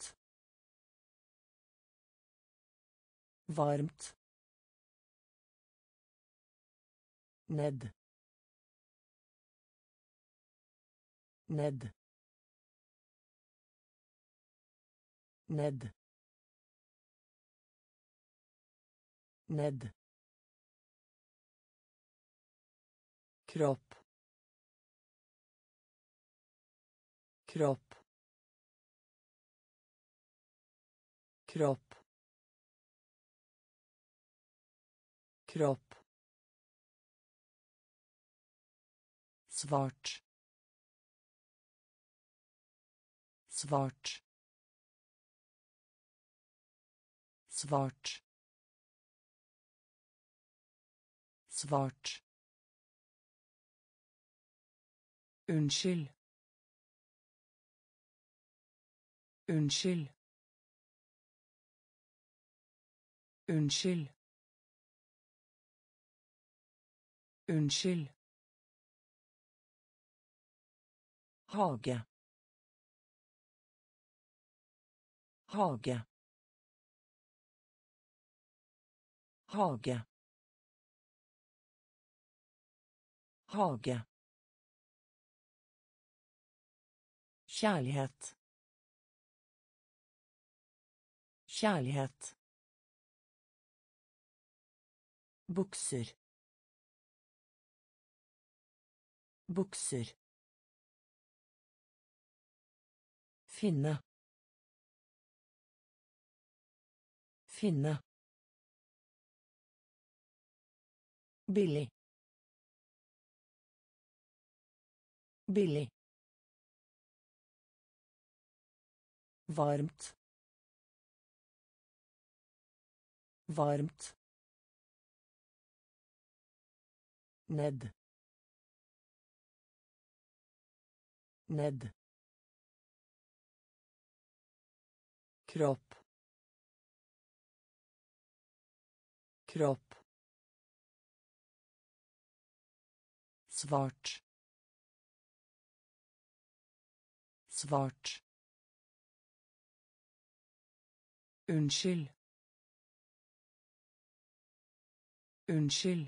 Varmt. Ned. Ned. Ned. Ned. Kropp. Kropp. Kropp. Kropp. Svart. Svart. Svart. Svart. Unnskyld. Unnskyld. Unnskyld. Unnskyld. Hage. Hage. Hage. Hage. Kjærlighet. Kjærlighet. Bukser. Bukser. Finne. Finne. Billig. Billig. Varmt. Varmt. Ned. Ned. Kropp. Kropp. Svart. Svart. Unnskyld. Unnskyld.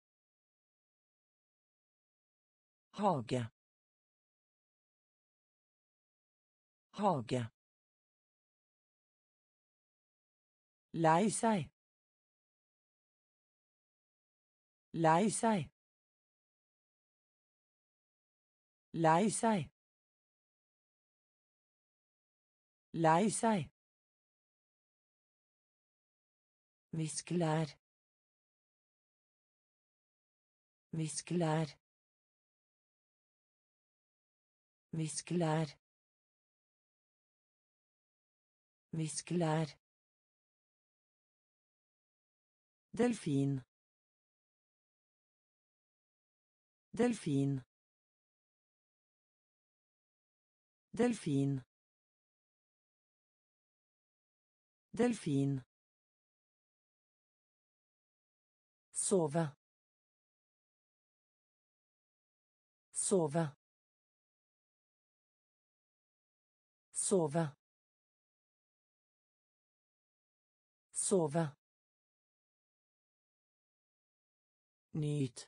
Hage. Hage. Lei seg. Lei seg. Lei seg. Lei seg. Viskelær. Viskelær. Viskelær. Viskelær. Delfin. Delfin. Delfin. Delfin. Sove. Sove. Sove. Sove. Nyt.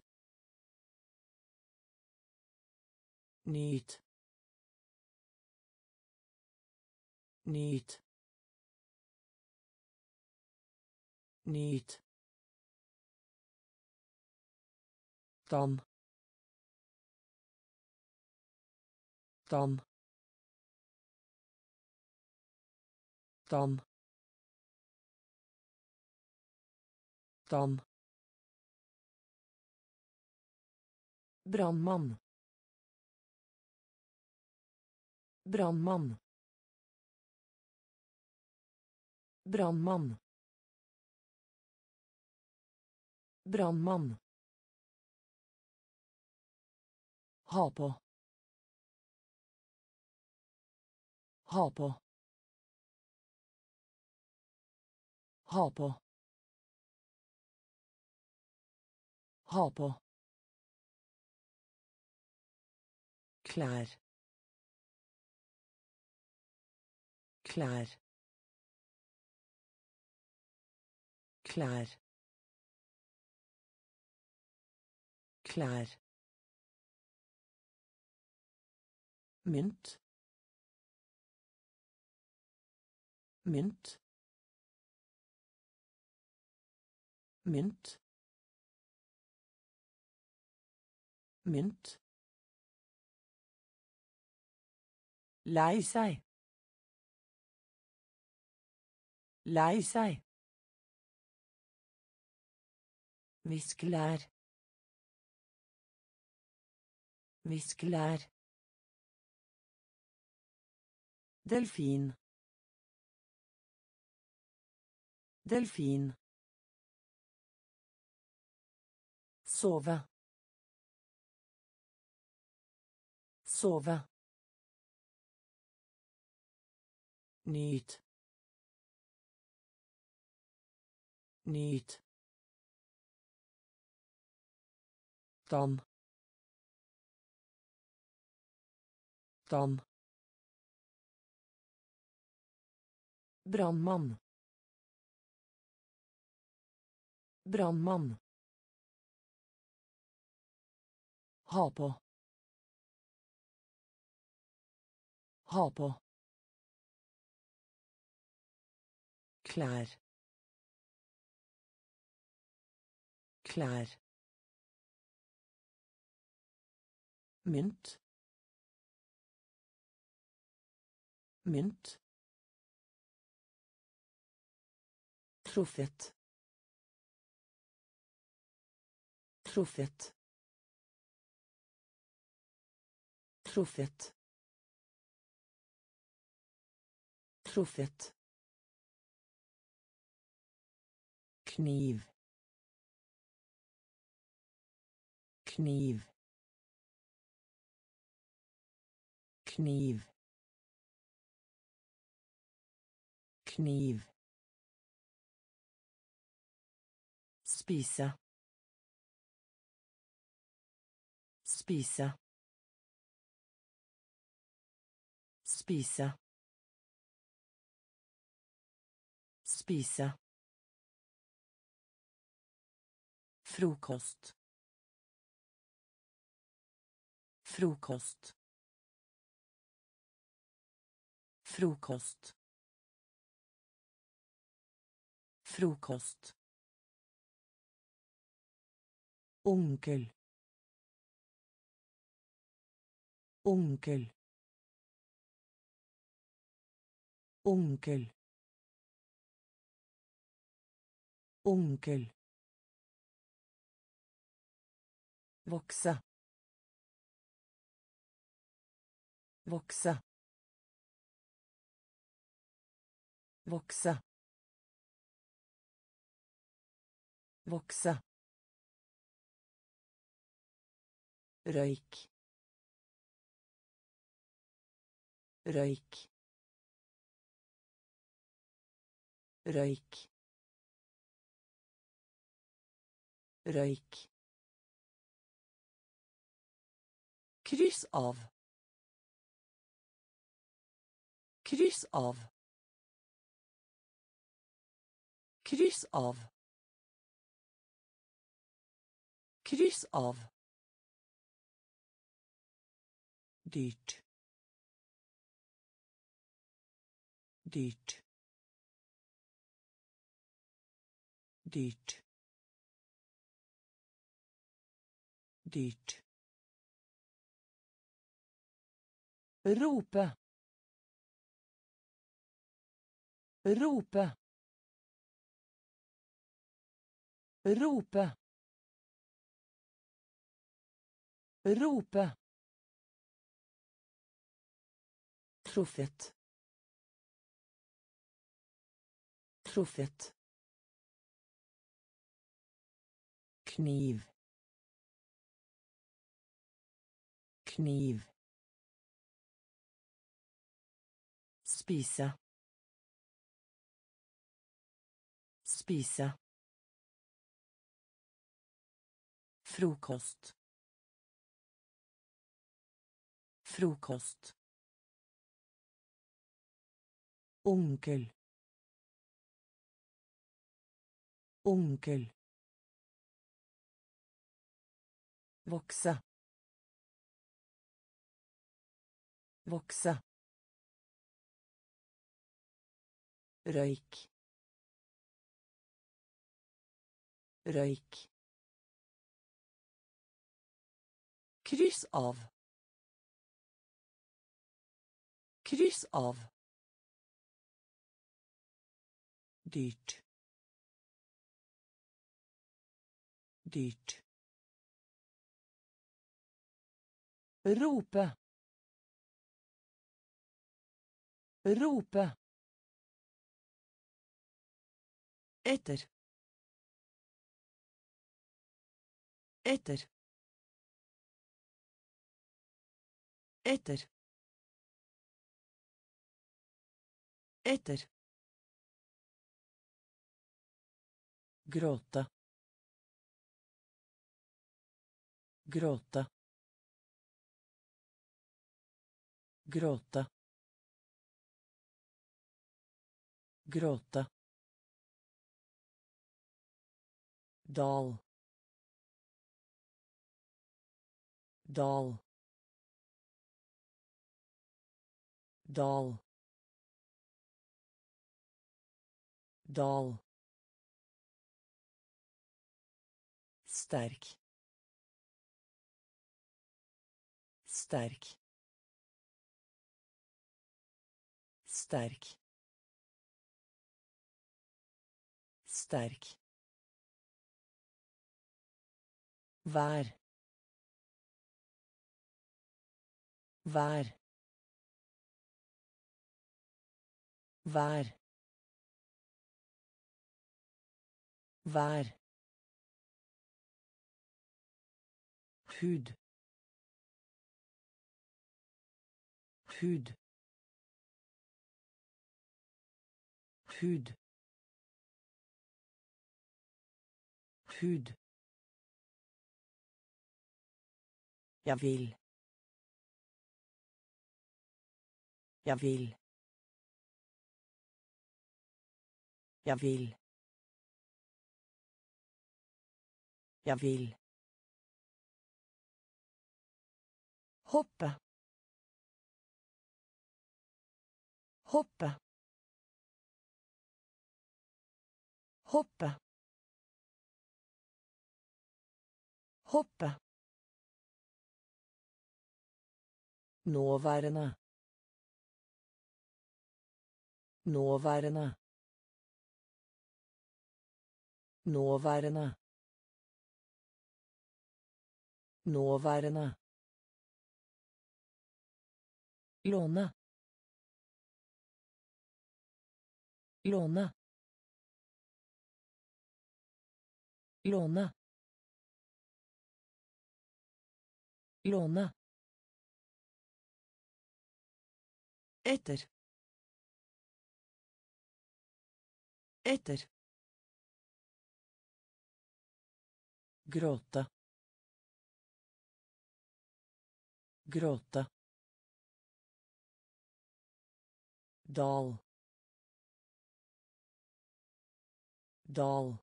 Nyt. Nyt. Nyt. Dan. Dan. Dan. Dan. Brandmann. Brandmann. Brandmann. Brandmann. Ha på. Ha på. Ha på. Ha på. Klær. Klær. Klær. Klær. Mynt. Mynt. Mynt. Mynt. Lei seg. Lei seg. Viskelær. Viskelær. Delfin. Delfin. Sove. Sove. Nyt. Nyt. Dan. Dan. Brandmann. Brandmann. Ha på. Ha på. Klær. Klær. Mynt. Mynt. Truffet. Truffet. Truffet. Truffet. Kniv. Kniv. Kniv. Kniv. Spise. Spise. Spise. Spise. Frokost. Frokost. Frokost. Frokost. Onkel. Onkel. Onkel. Onkel. Vokse. Vokse. Vokse. Vokse. Røyk. Røyk. Røyk. Røyk. Kryss av. Kryss av. Kryss av. Kryss av. Dyrt. Dyrt. Dyrt. Dyrt. Rope. Rope. Rope. Rope. Truffet. Truffet. Kniv. Kniv. Spise. Spise. Frokost. Frokost. Onkel. Onkel. Vokse. Vokse. Røyk. Røyk. Kryss av. Kryss av. Dyrt. Dyrt. Rope. Rope. Etter. Etter. Etter. Etter. Gråte. Gråte. Gråte. Gråte. Dal. Dal. Dal. Dal. Sterk. Sterk. Sterk. Sterk. Vær. Vær. Vær. Vær. Hud. Hud. Hud. Hud. Jag vill. Jag vill. Jag vill. Jag vill. Hoppa. Hoppa. Hoppa. Hoppa. Nåværende. Nåværende. Nåværende. Nåværende. Låne. Låne. Låne. Låne. Etter. Etter. Gråte. Gråte. Dal. Dal.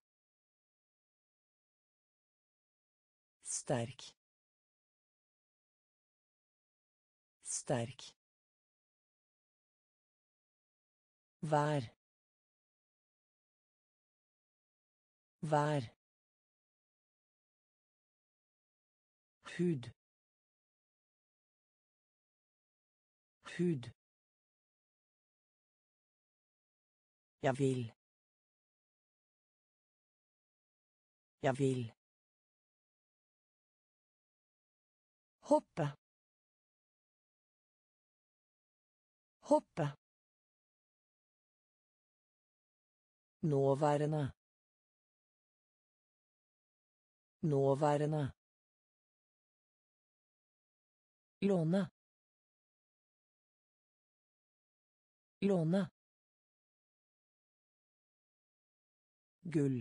Sterk. Sterk. Vær. Vær. Hud. Hud. Jeg vil. Jeg vil. Hoppe. Hoppe. Nåværende. Nåværende. Låne. Låne. Gull.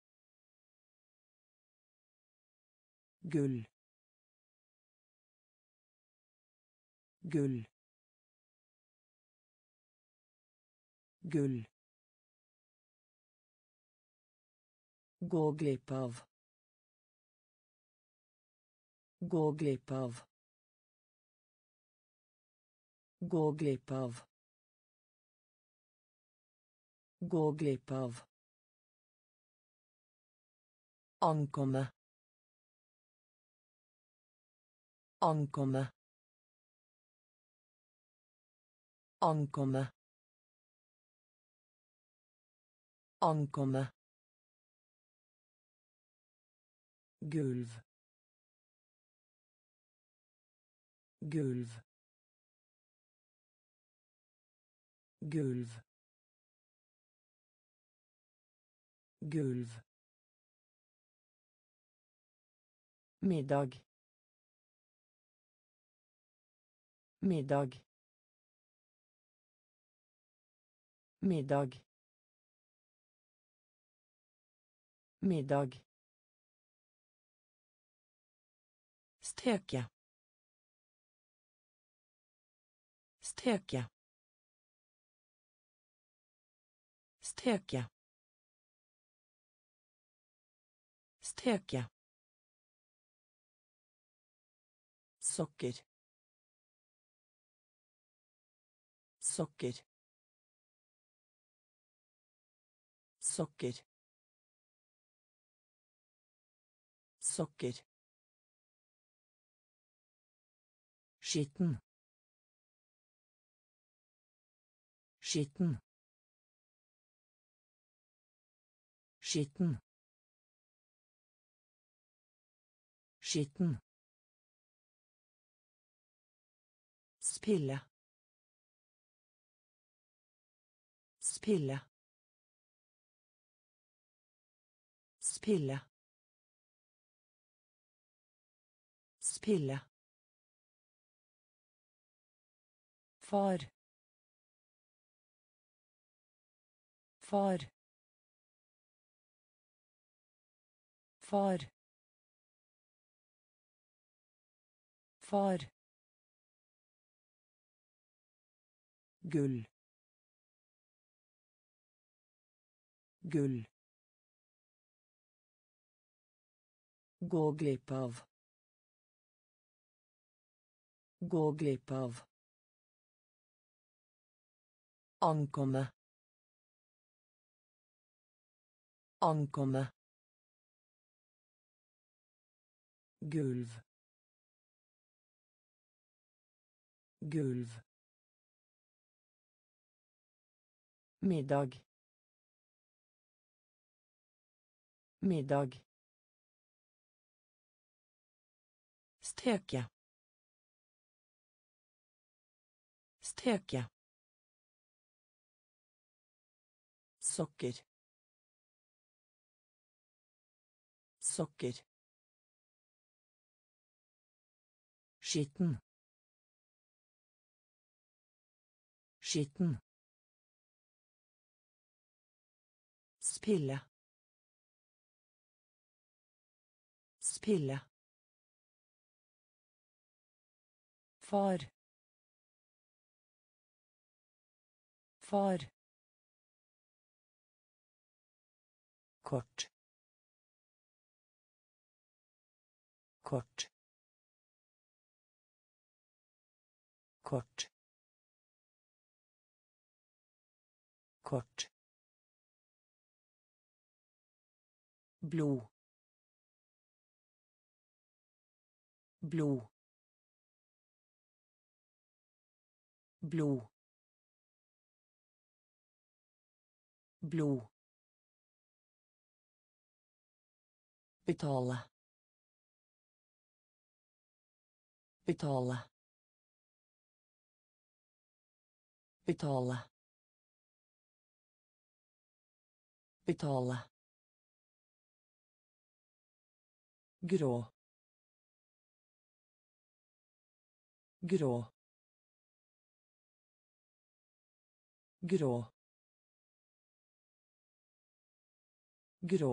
Gull. Gull. Gull. Gå glipp av. Gå glipp av. Gå glipp av. Gå glipp av. Ankomme. Ankomme. Ankomme. Ankomme. Gulv. Gulv. Gulv. Gulv. Middag. Middag. Middag. Middag. Steke. Steke. Steke. Steke. Sokker. Sokker. Sokker. Sokker. Skitten. Skitten. Skitten. Skitten. Spille. Spille. Spille. Spille. Far. Far. Far. Far. Gull. Gull. Gå glipp av. Gå glipp av. Ankomme. Ankomme. Gulv. Gulv. Middag. Middag. Steke. Steke. Sokker. Sokker. Skitten. Skitten. Spille. Spille. Far. Far. kort kort kort kort blod blod blod blod betale betale betale betale grå grå grå grå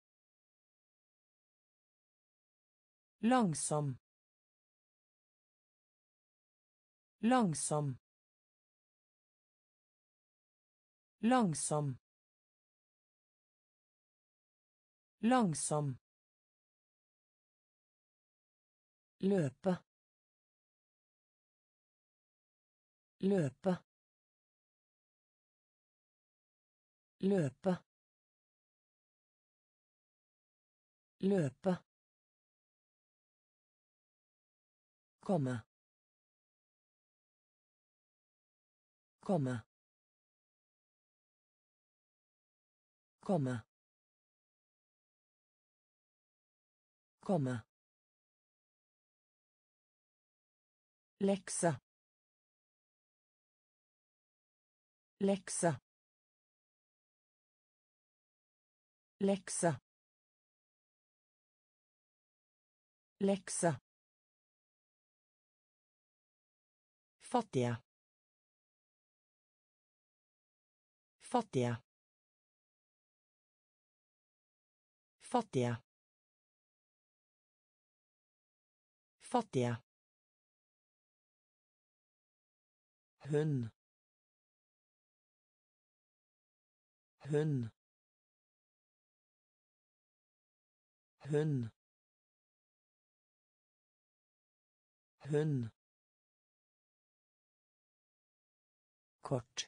langsom langsom langsom langsom løpe løpe løpe løpe komme komme komme komme lekse lekse lekse lekse fattige fattige fattige fattige hund hund hund hund kort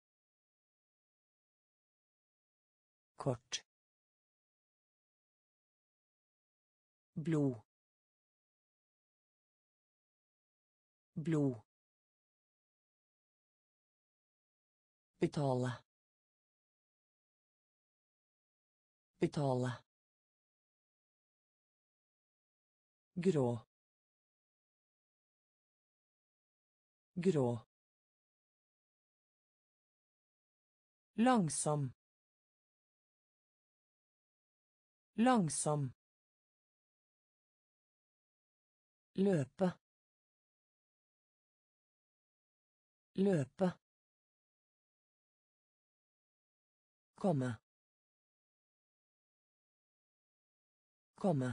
kort blod blod betale betale grå grå langsom langsom løpe løpe komme komme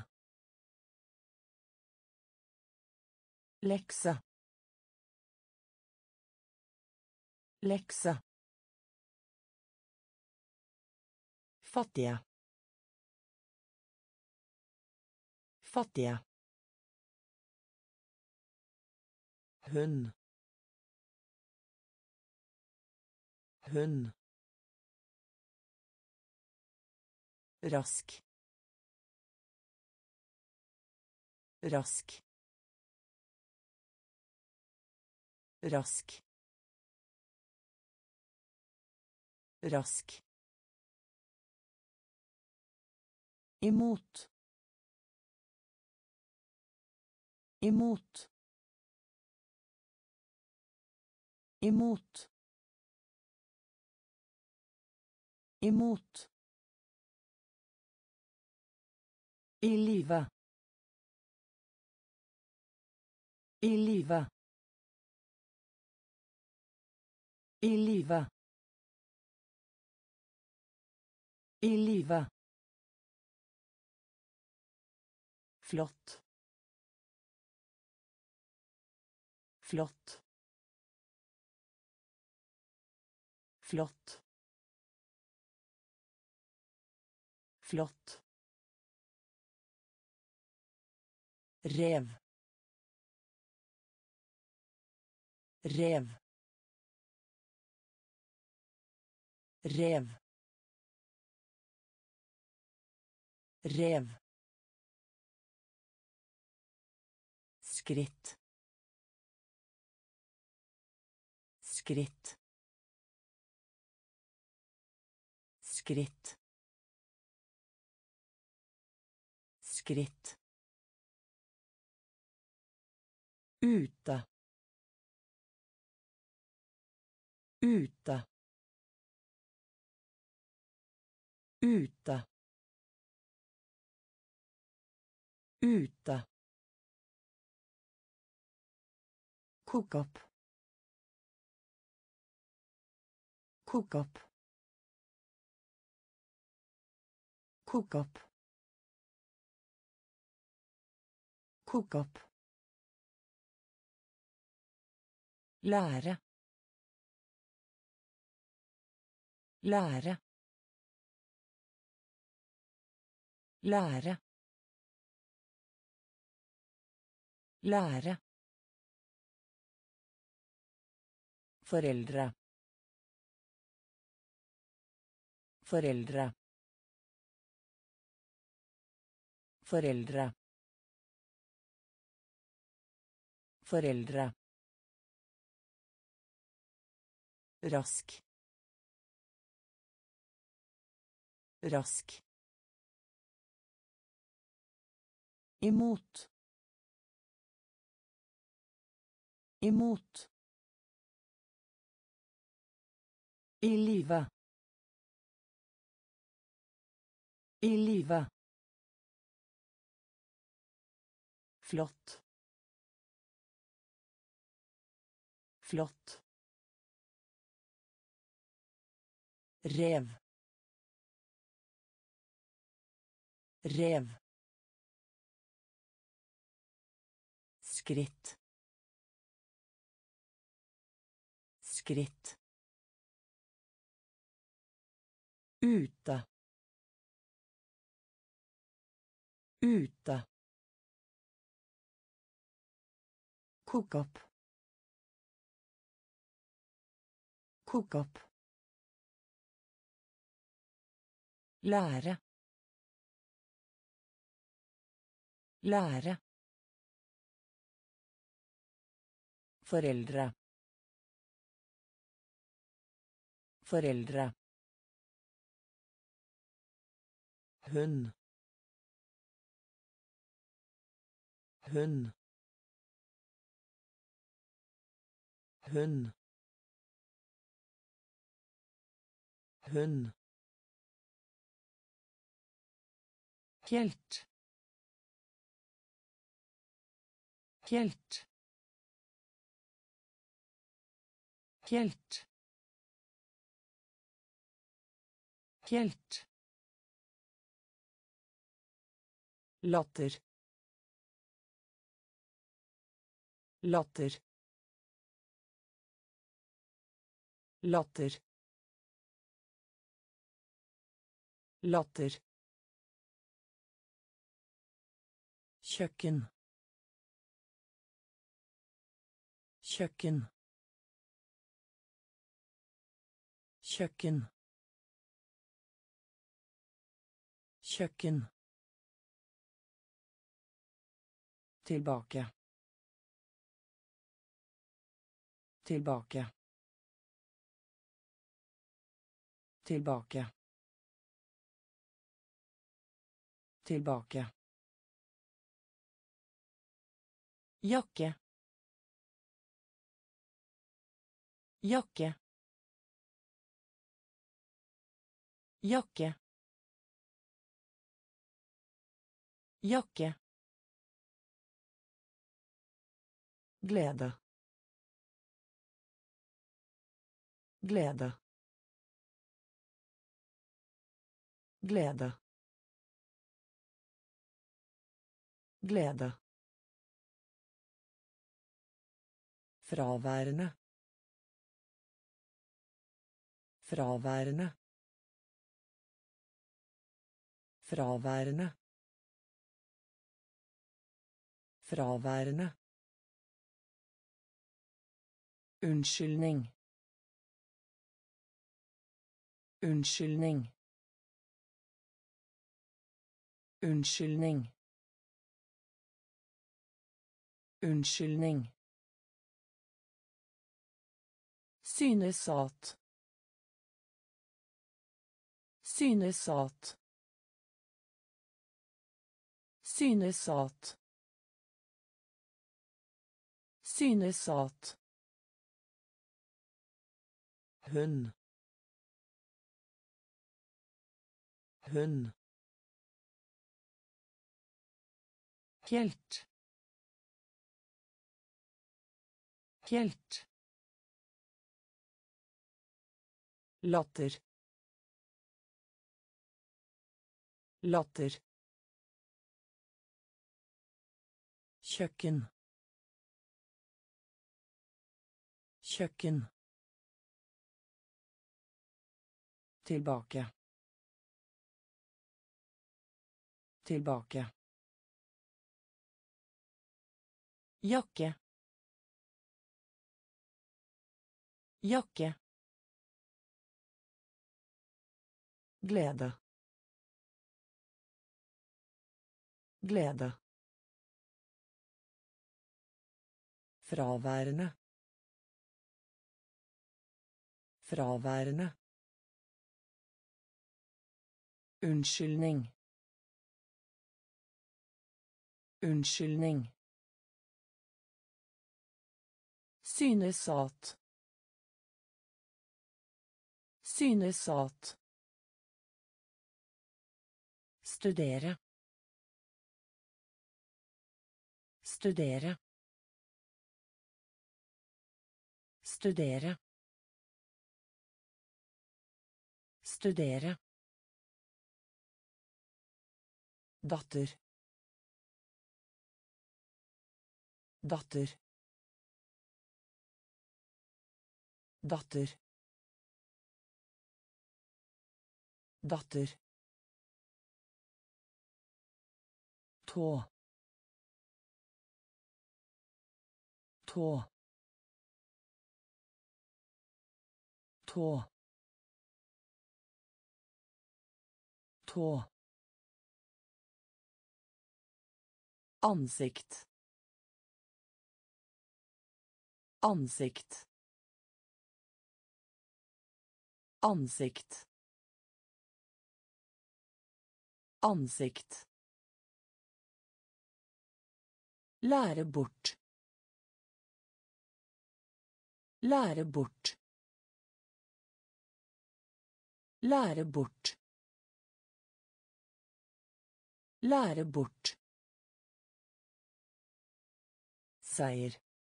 lekse lekse fattige fattige hund hund rask rask rask rask imot imot imot imot i live i live i live i live flott flott flott Flott. Rev. Rev. Rev. Rev. Skritt. Skritt. Skritt. Skritt. Ute. Ute. Ute. Ute. Kok opp. Kok opp. Kok opp. Kok opp. Lære. Lære. Lære. Lære. Foreldre. Foreldre. Foreldre. Foreldre. Rask. Rask. Imot. Imot. I live. I live. Flott. Flott. Rev. Rev. Skritt. Skritt. Ute. Ute. Kok opp. Kok opp. Lære. Lære. Foreldre. Foreldre. Hund. Hund. Hund. Hund. Helt. Helt. Helt. Helt. Latter. Latter. Latter. Latter. Kjøkken. Kjøkken. Kjøkken. Kjøkken. Tilbake. Tilbake. Tilbake. Tilbake. Jakke. Jakke. Jakke. Jakke. Glede. Glede. Glede. Glede. Fraværende. Fraværende. Fraværende. Fraværende. Unnskyldning. Unnskyldning. Unnskyldning. Unnskyldning. Synes at. Synes at. Synes at. Synes at. Hund. Hund. Helt. Helt. Latter. Latter. Kjøkken. Kjøkken. Tilbake. Tilbake. Jakke. Jakke. Glede. Glede. Fraværende. Fraværende. Unnskyldning. Unnskyldning. Synes at. Synes at. Studere. Studere. Studere. Studere. Datter. Datter. Datter. Datter. Tå. Tå. Tå. Tå. Ansikt. Ansikt. Ansikt. Ansikt. Lære bort. Lære bort. Lære bort. Lære bort. Seier.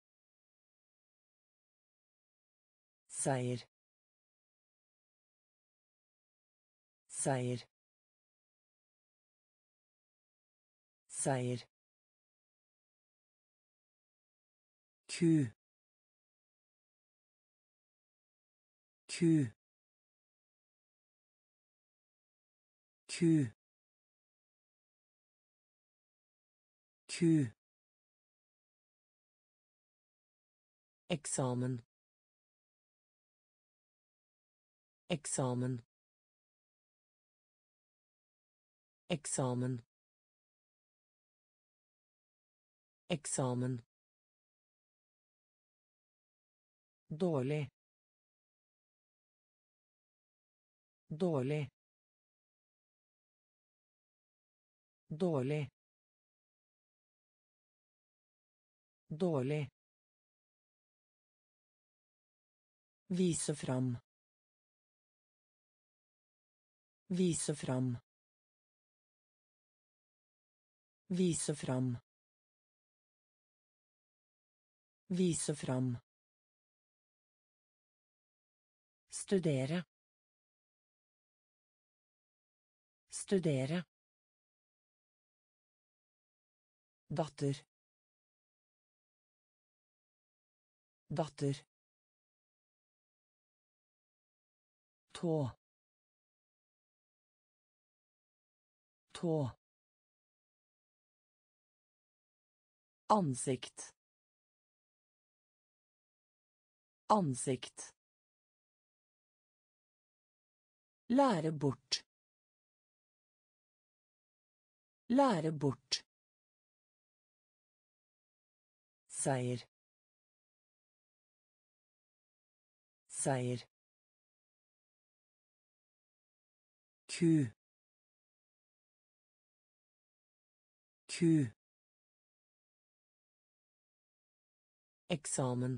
Seier. Seier. Seier. Ku. Ku. Ku. Ku. Eksamen. Eksamen. Eksamen. Eksamen. Dårlig. Dårlig. Dårlig. Dårlig. Vise fram. Vise fram. Vise fram. Vise fram. Studere. Studere. Datter. Datter. Tå. tå, ansikt, ansikt, lære bort, lære bort, seier, seier, ku, ku, eksamen,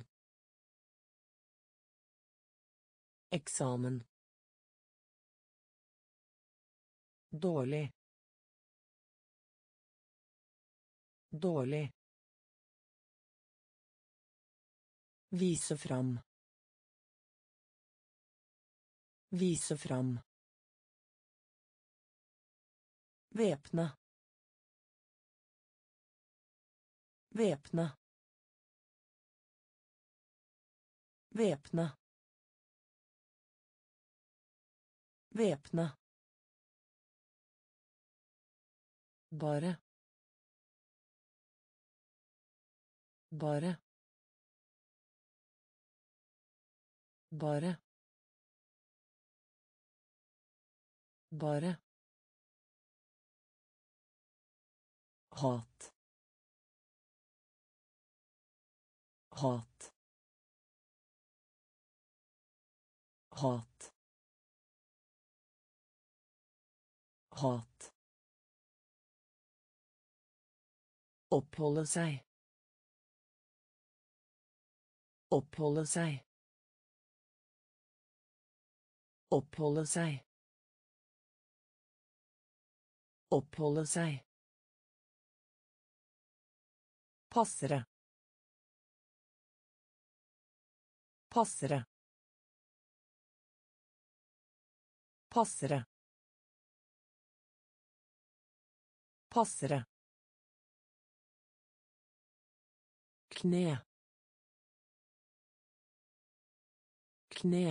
eksamen, dårlig, dårlig, vise fram, vise fram, væpne, væpne, væpne, væpne, bare, bare, bare, bare, hat, hat, hat, hat, oppholde seg, oppholde seg, oppholde seg, oppholde seg, passere, passere, passere, passere, kne, kne,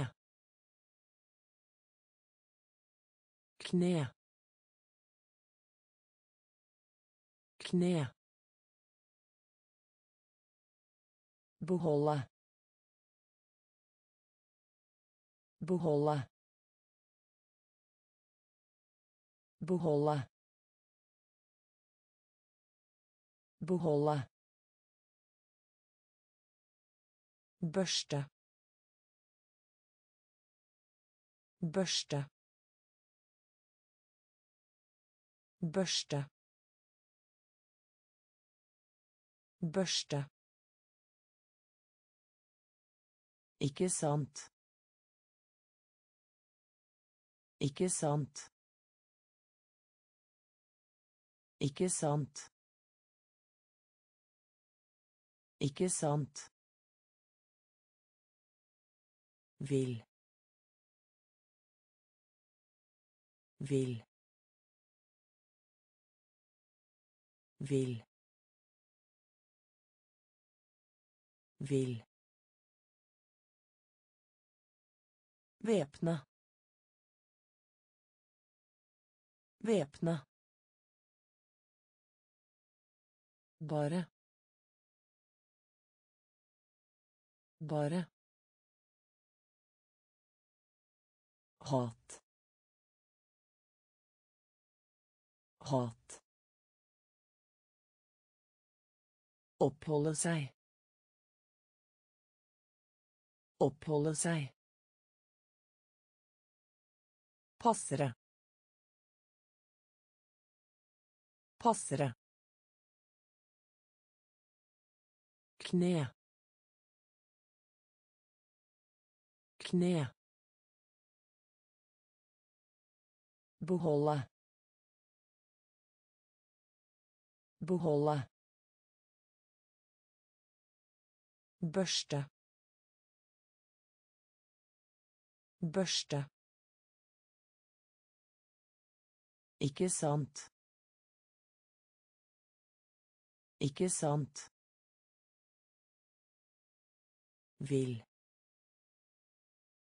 kne, kne, beholde, beholde, beholde, beholde, børste, børste, børste, børste, ikke sant, ikke sant, ikke sant, ikke sant, vil, vil, vil, vil, væpne, væpne, bare, bare, hat, hat, oppholde seg, oppholde seg, passere, passere, kne, kne, beholde, beholde, børste, børste, ikke sant, ikke sant, vil,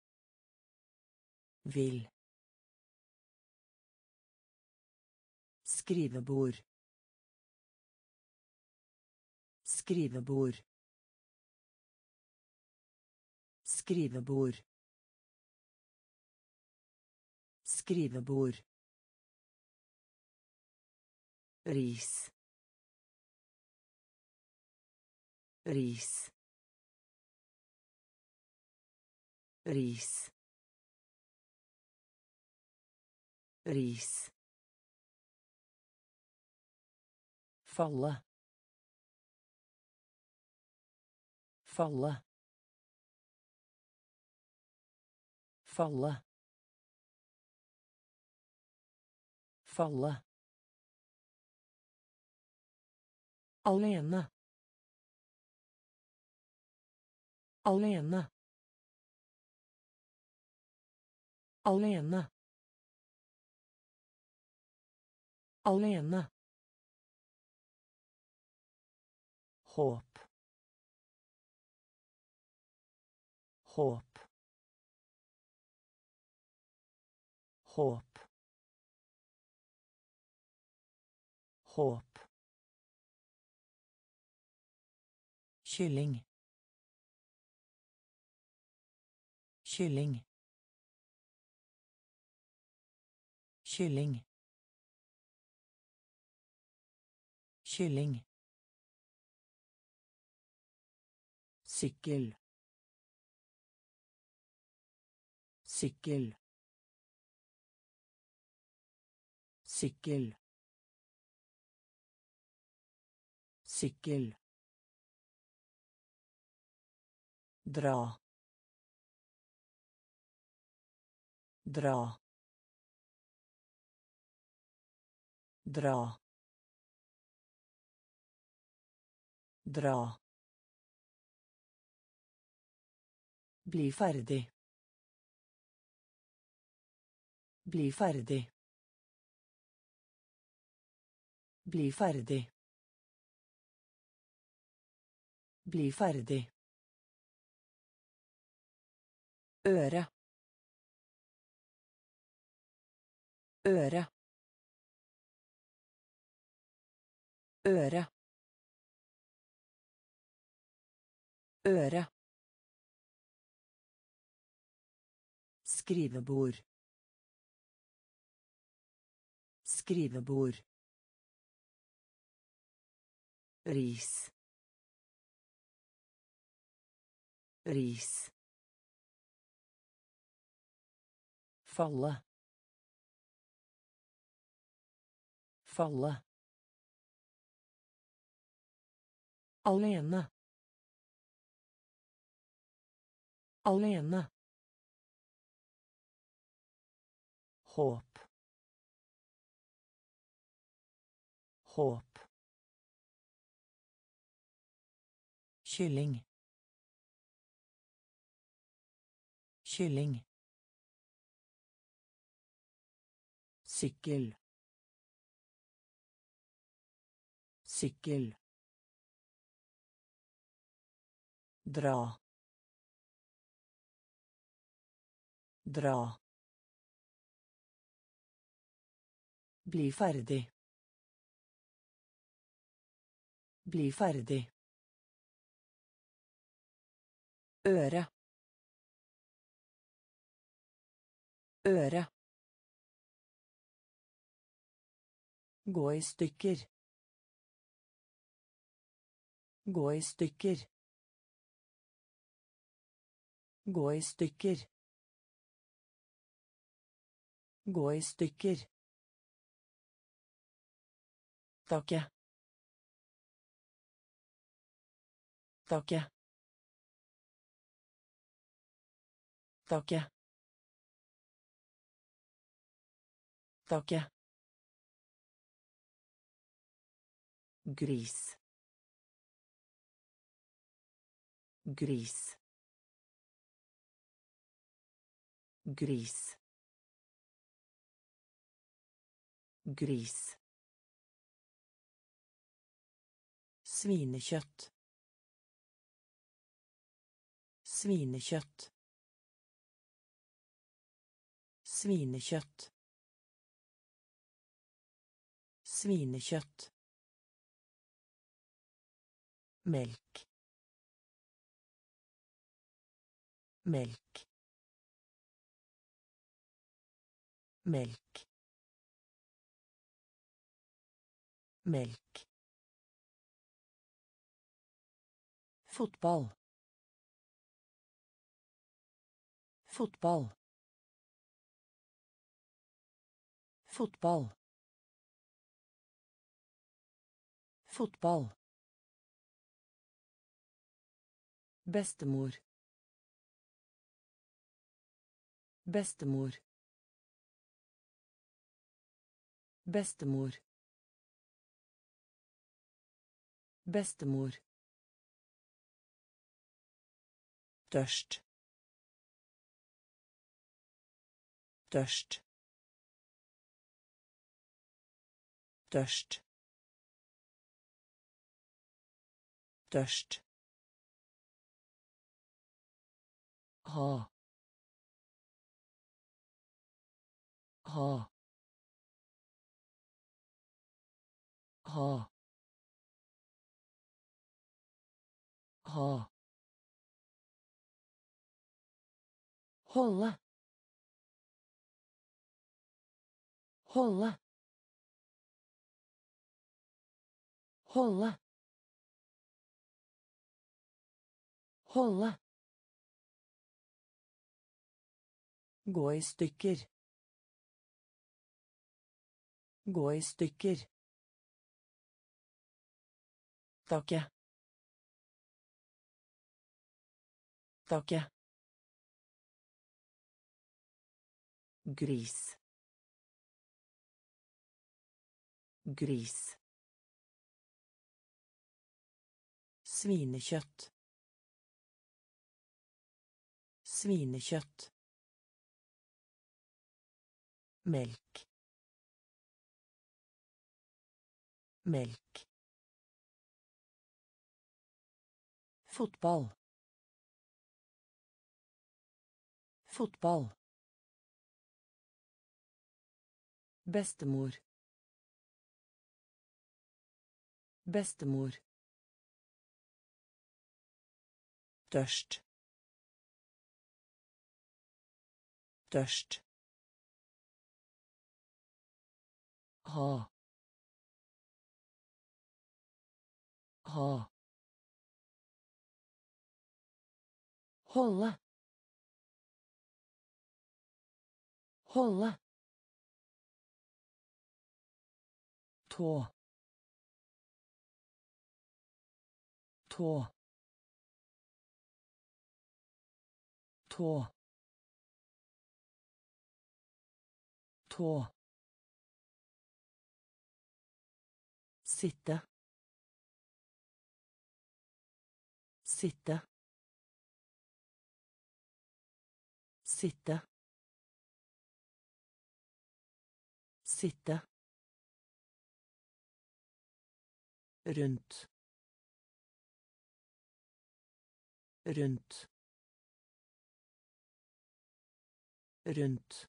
vil, Skrivebord. Skrivebord. Skrivebord. Skrivebord. Ris. Ris. Ris. Ris. Falle. Falle. Falle. Falle. Alene. Alene. Alene. Alene. Håp. Håp. Håp. Håp. Kylling. Kylling. Kylling. Kylling. Sykkel. Sykkel. Sykkel. Sykkel. Dra. Dra. Dra. Dra. Bli ferdig. Bli ferdig. Bli ferdig. Bli ferdig. Øre. Øre. Øre. Øre. Skrivebord. Skrivebord. Ris. Ris. Falle. Falle. Alene. Alene. Håp. Håp. Kylling. Kylling. Sykkel. Sykkel. Dra. Dra. Bli ferdig. Bli ferdig. Øre. Øre. Gå i stykker. Gå i stykker. Gå i stykker. Gå i stykker. Takke. Takke. Takke. Takke. Gris. Gris. Gris. Gris. Svinekjøtt. Svinekjøtt. Svinekjøtt. Svinekjøtt. Melk. Melk. Melk. Melk. Fotball. Fotball. Fotball. Fotball. Bestemor. Bestemor. Bestemor. Bestemor. Tørst. Tørst. Tørst. Tørst. Ha. Ha. Ha. Ha. Holde. Holde. Holde. Holde. Gå i stykker. Gå i stykker. Takke. Takke. Gris. Gris. Svinekjøtt. Svinekjøtt. Melk. Melk. Fotball. Fotball. Bestemor. Bestemor. Tørst. Tørst. Ha. Ha. Holde. Holde. Tå. Tå. Tå. Tå. Sitte. Sitte. Sitte. Sitte. Rundt. Rundt. Rundt.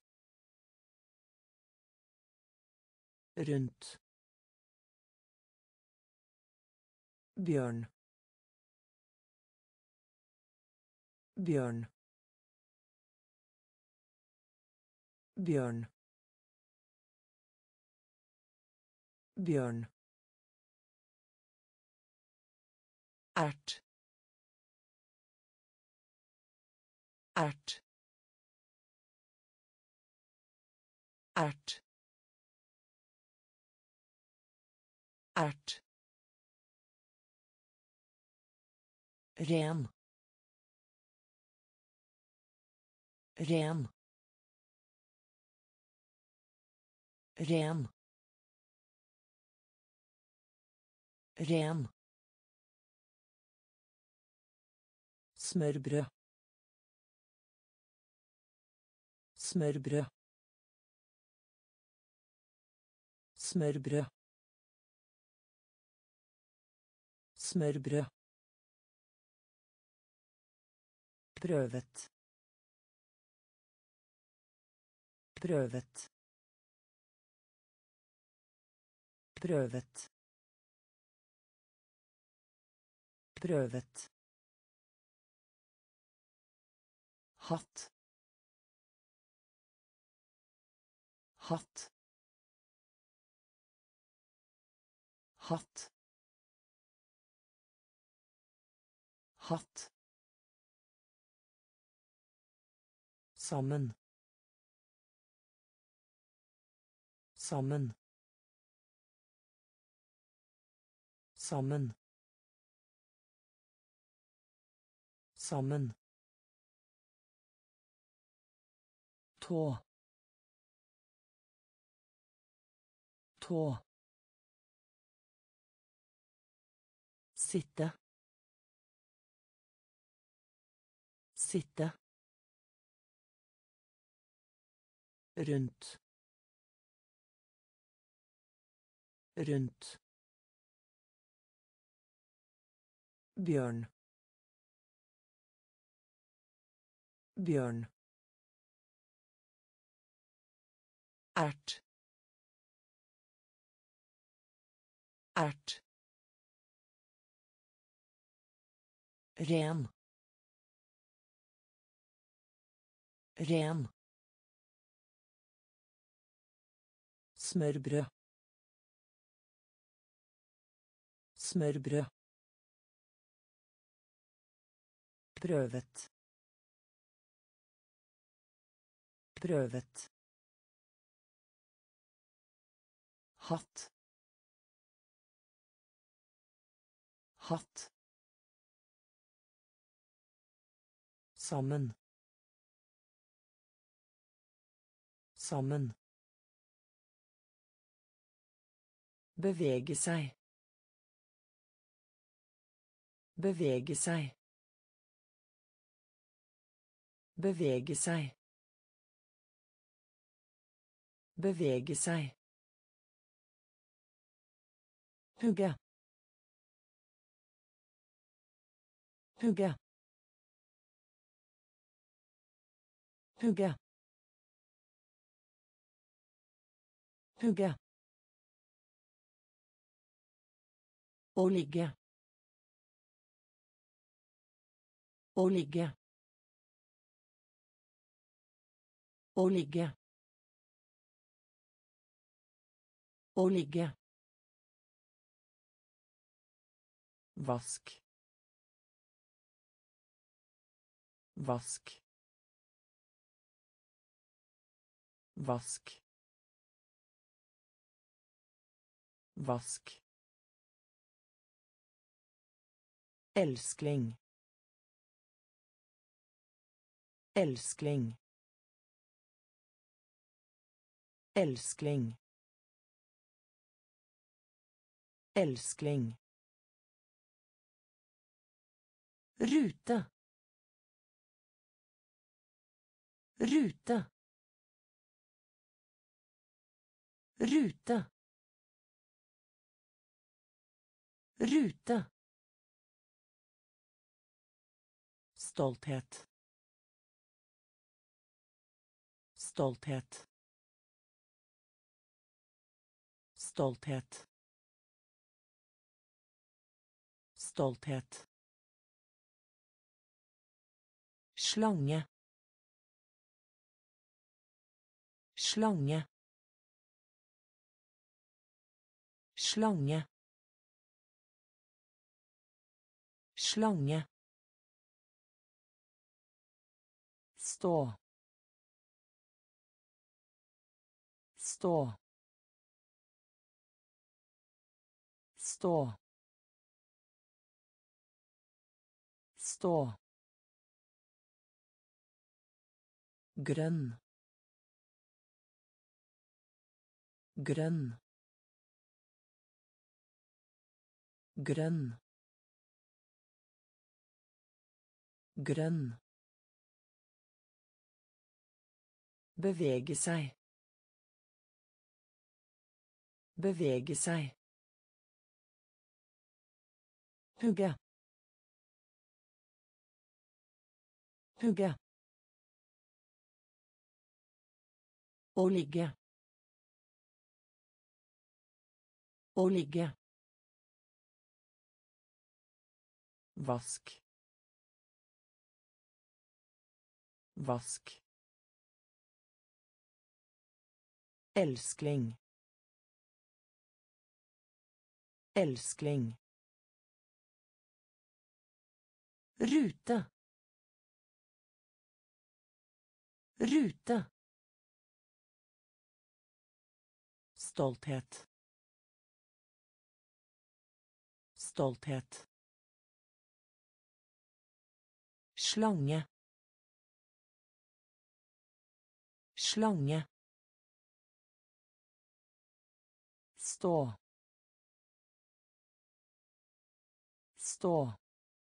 Rundt. Bjørn. Bjørn. Bjørn. Bjørn. Ert. Ert. Ert. Ert. Ren. Ren. Ren. Ren. Smørbrød. Smørbrød. Smørbrød. Smørbrød. Prøvet. Prøvet. Prøvet. Prøvet. Hatt. Hatt. Hatt. Hatt. Sammen. Sammen. Sammen. Sammen. Tå. Tå. Sitte. Sitte. Rundt. Rundt. Bjørn. Bjørn. Ert. Ert. Ren. Ren. Smørbrød. Smørbrød. Prøvet. Prøvet. Hatt. Hatt. Sammen. Sammen. Bevege seg. Bevege seg. Bevege seg. Bevege seg. Hugge. Hugge. Hugge. Hugge. Å ligge. Å ligge. Å ligge. Å ligge. Vask. Vask. Vask. Vask. Elskling. Elskling. Elskling. Elskling. Rute. Rute. Rute. Rute. Stolthet. Stolthet. Stolthet. Stolthet. Slange. Slange. Slange. Slange. Stå. Stå. Stå. Stå. Grønn. Grønn. Grønn. Grønn. Bevege seg. Bevege seg. Hugge. Hugge. Å ligge. Å ligge. Vask. Vask. Elskling. Elskling. Rute. Rute. Stolthet. Stolthet. Slange. Slange. Stå. Stå.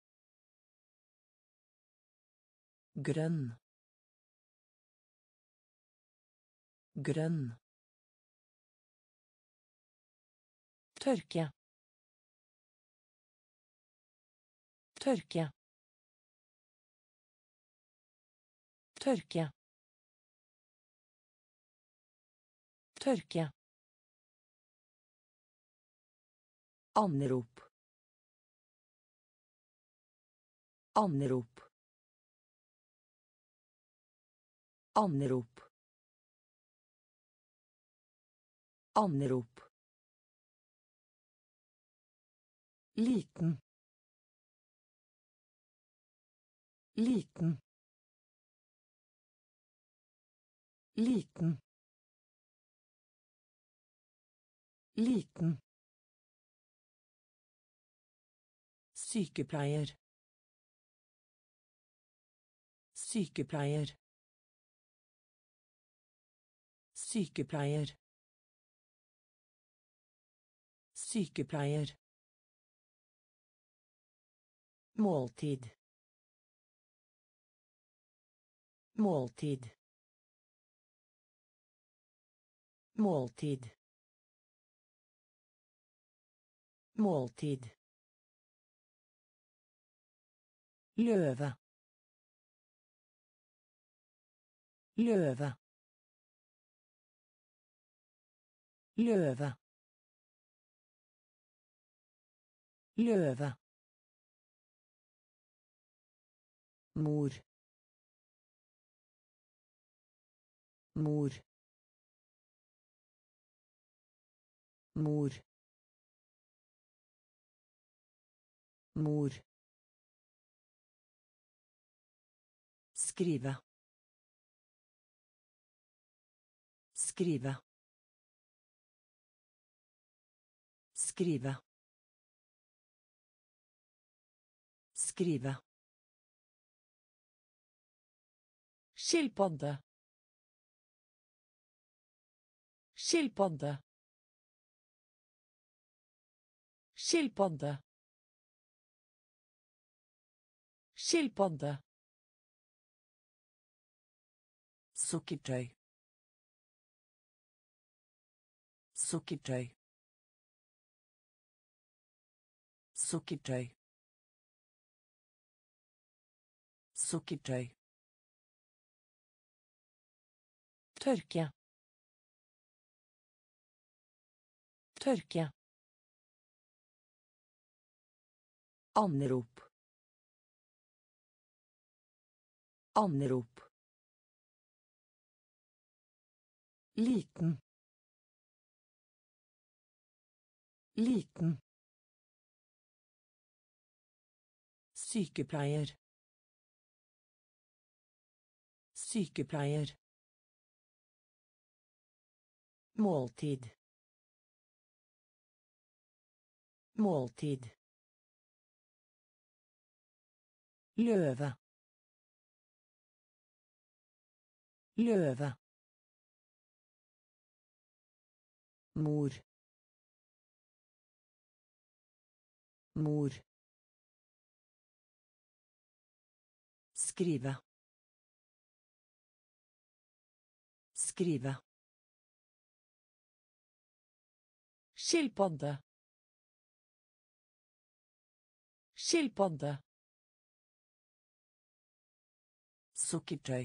Grønn. Grønn. Tørke. Tørke. Tørke. Tørke. Anrop. Anrop. Anrop. Anrop. Liten. Liten. Liten. Liten. Sykepleier. Sykepleier. Sykepleier. Sykepleier. Måltid. Måltid. Måltid. Måltid. Løve. Løve. Løve. Løve. Mor. Mor. Mor. Mor. Skrive. Skrive. Skrive. Skrive. Skilpadde. Skilpadde. Skilpadde. Skilpadde. Sukkertøy. Sukkertøy. Sukkertøy. Sukkertøy. Tørke. Tørke. Anrop. Anrop. Liten. Liten. Sykepleier. Sykepleier. Måltid. Måltid. Løve. Løve. Mor. Mor. Skrive. Skrive. Skilpadde. Skilpadde. Sukkertøy.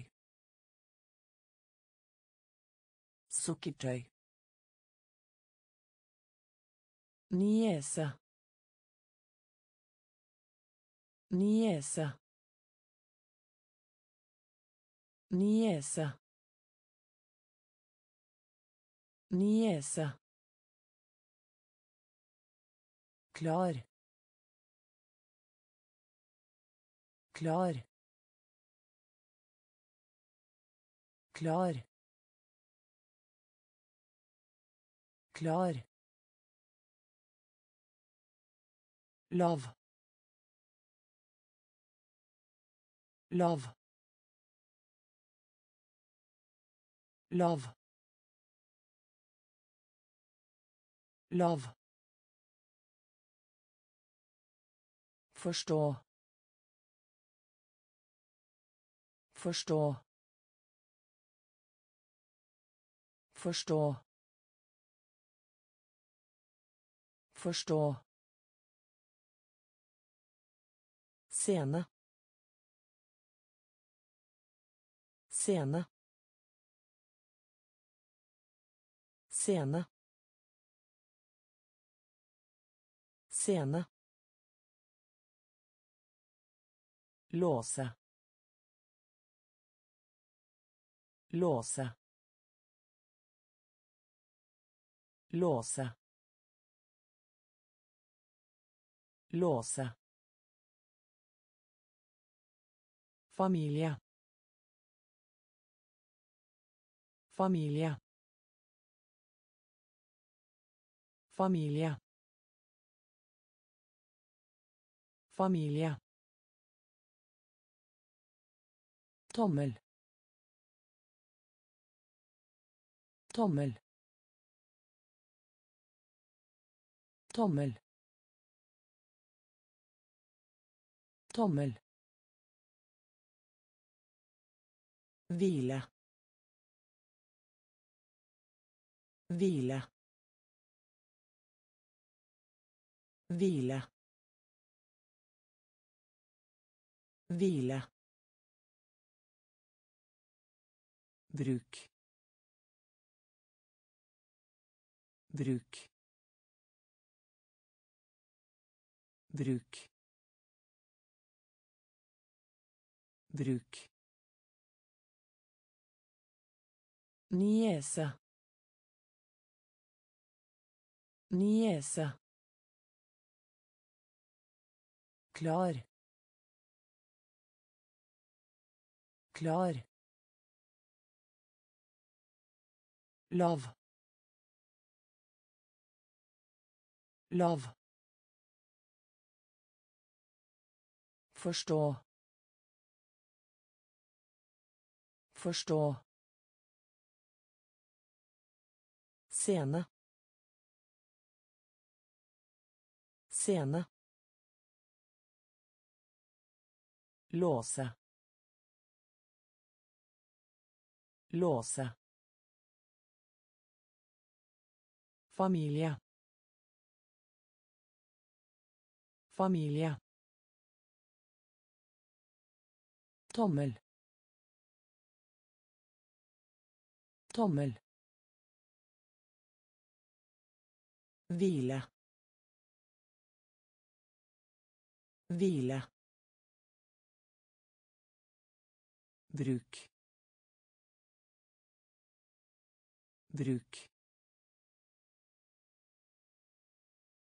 Sukkertøy. Niese. Niese. Niese. Niese. Klar. Klar. Klar. Klar. Lav. Lav. Lav. Lav. Forstå. Forstå. Forstå. Forstå. Scene. Scene. Scene. Scene. Låse. Låse. Låse. Låse. Familie. Familie. Familie. Familie. Tommel. Tommel. Tommel. Tommel. Hvile. Hvile. Hvile. Hvile. Bruk. Bruk. Bruk. Bruk. Niese. Niese. Klar. Klar. Lav. Lav. Forstå. Forstå. Scene. Scene. Låse. Låse. Familie. Familie. Tommel. Tommel. Hvile. Hvile. Bruk. Bruk.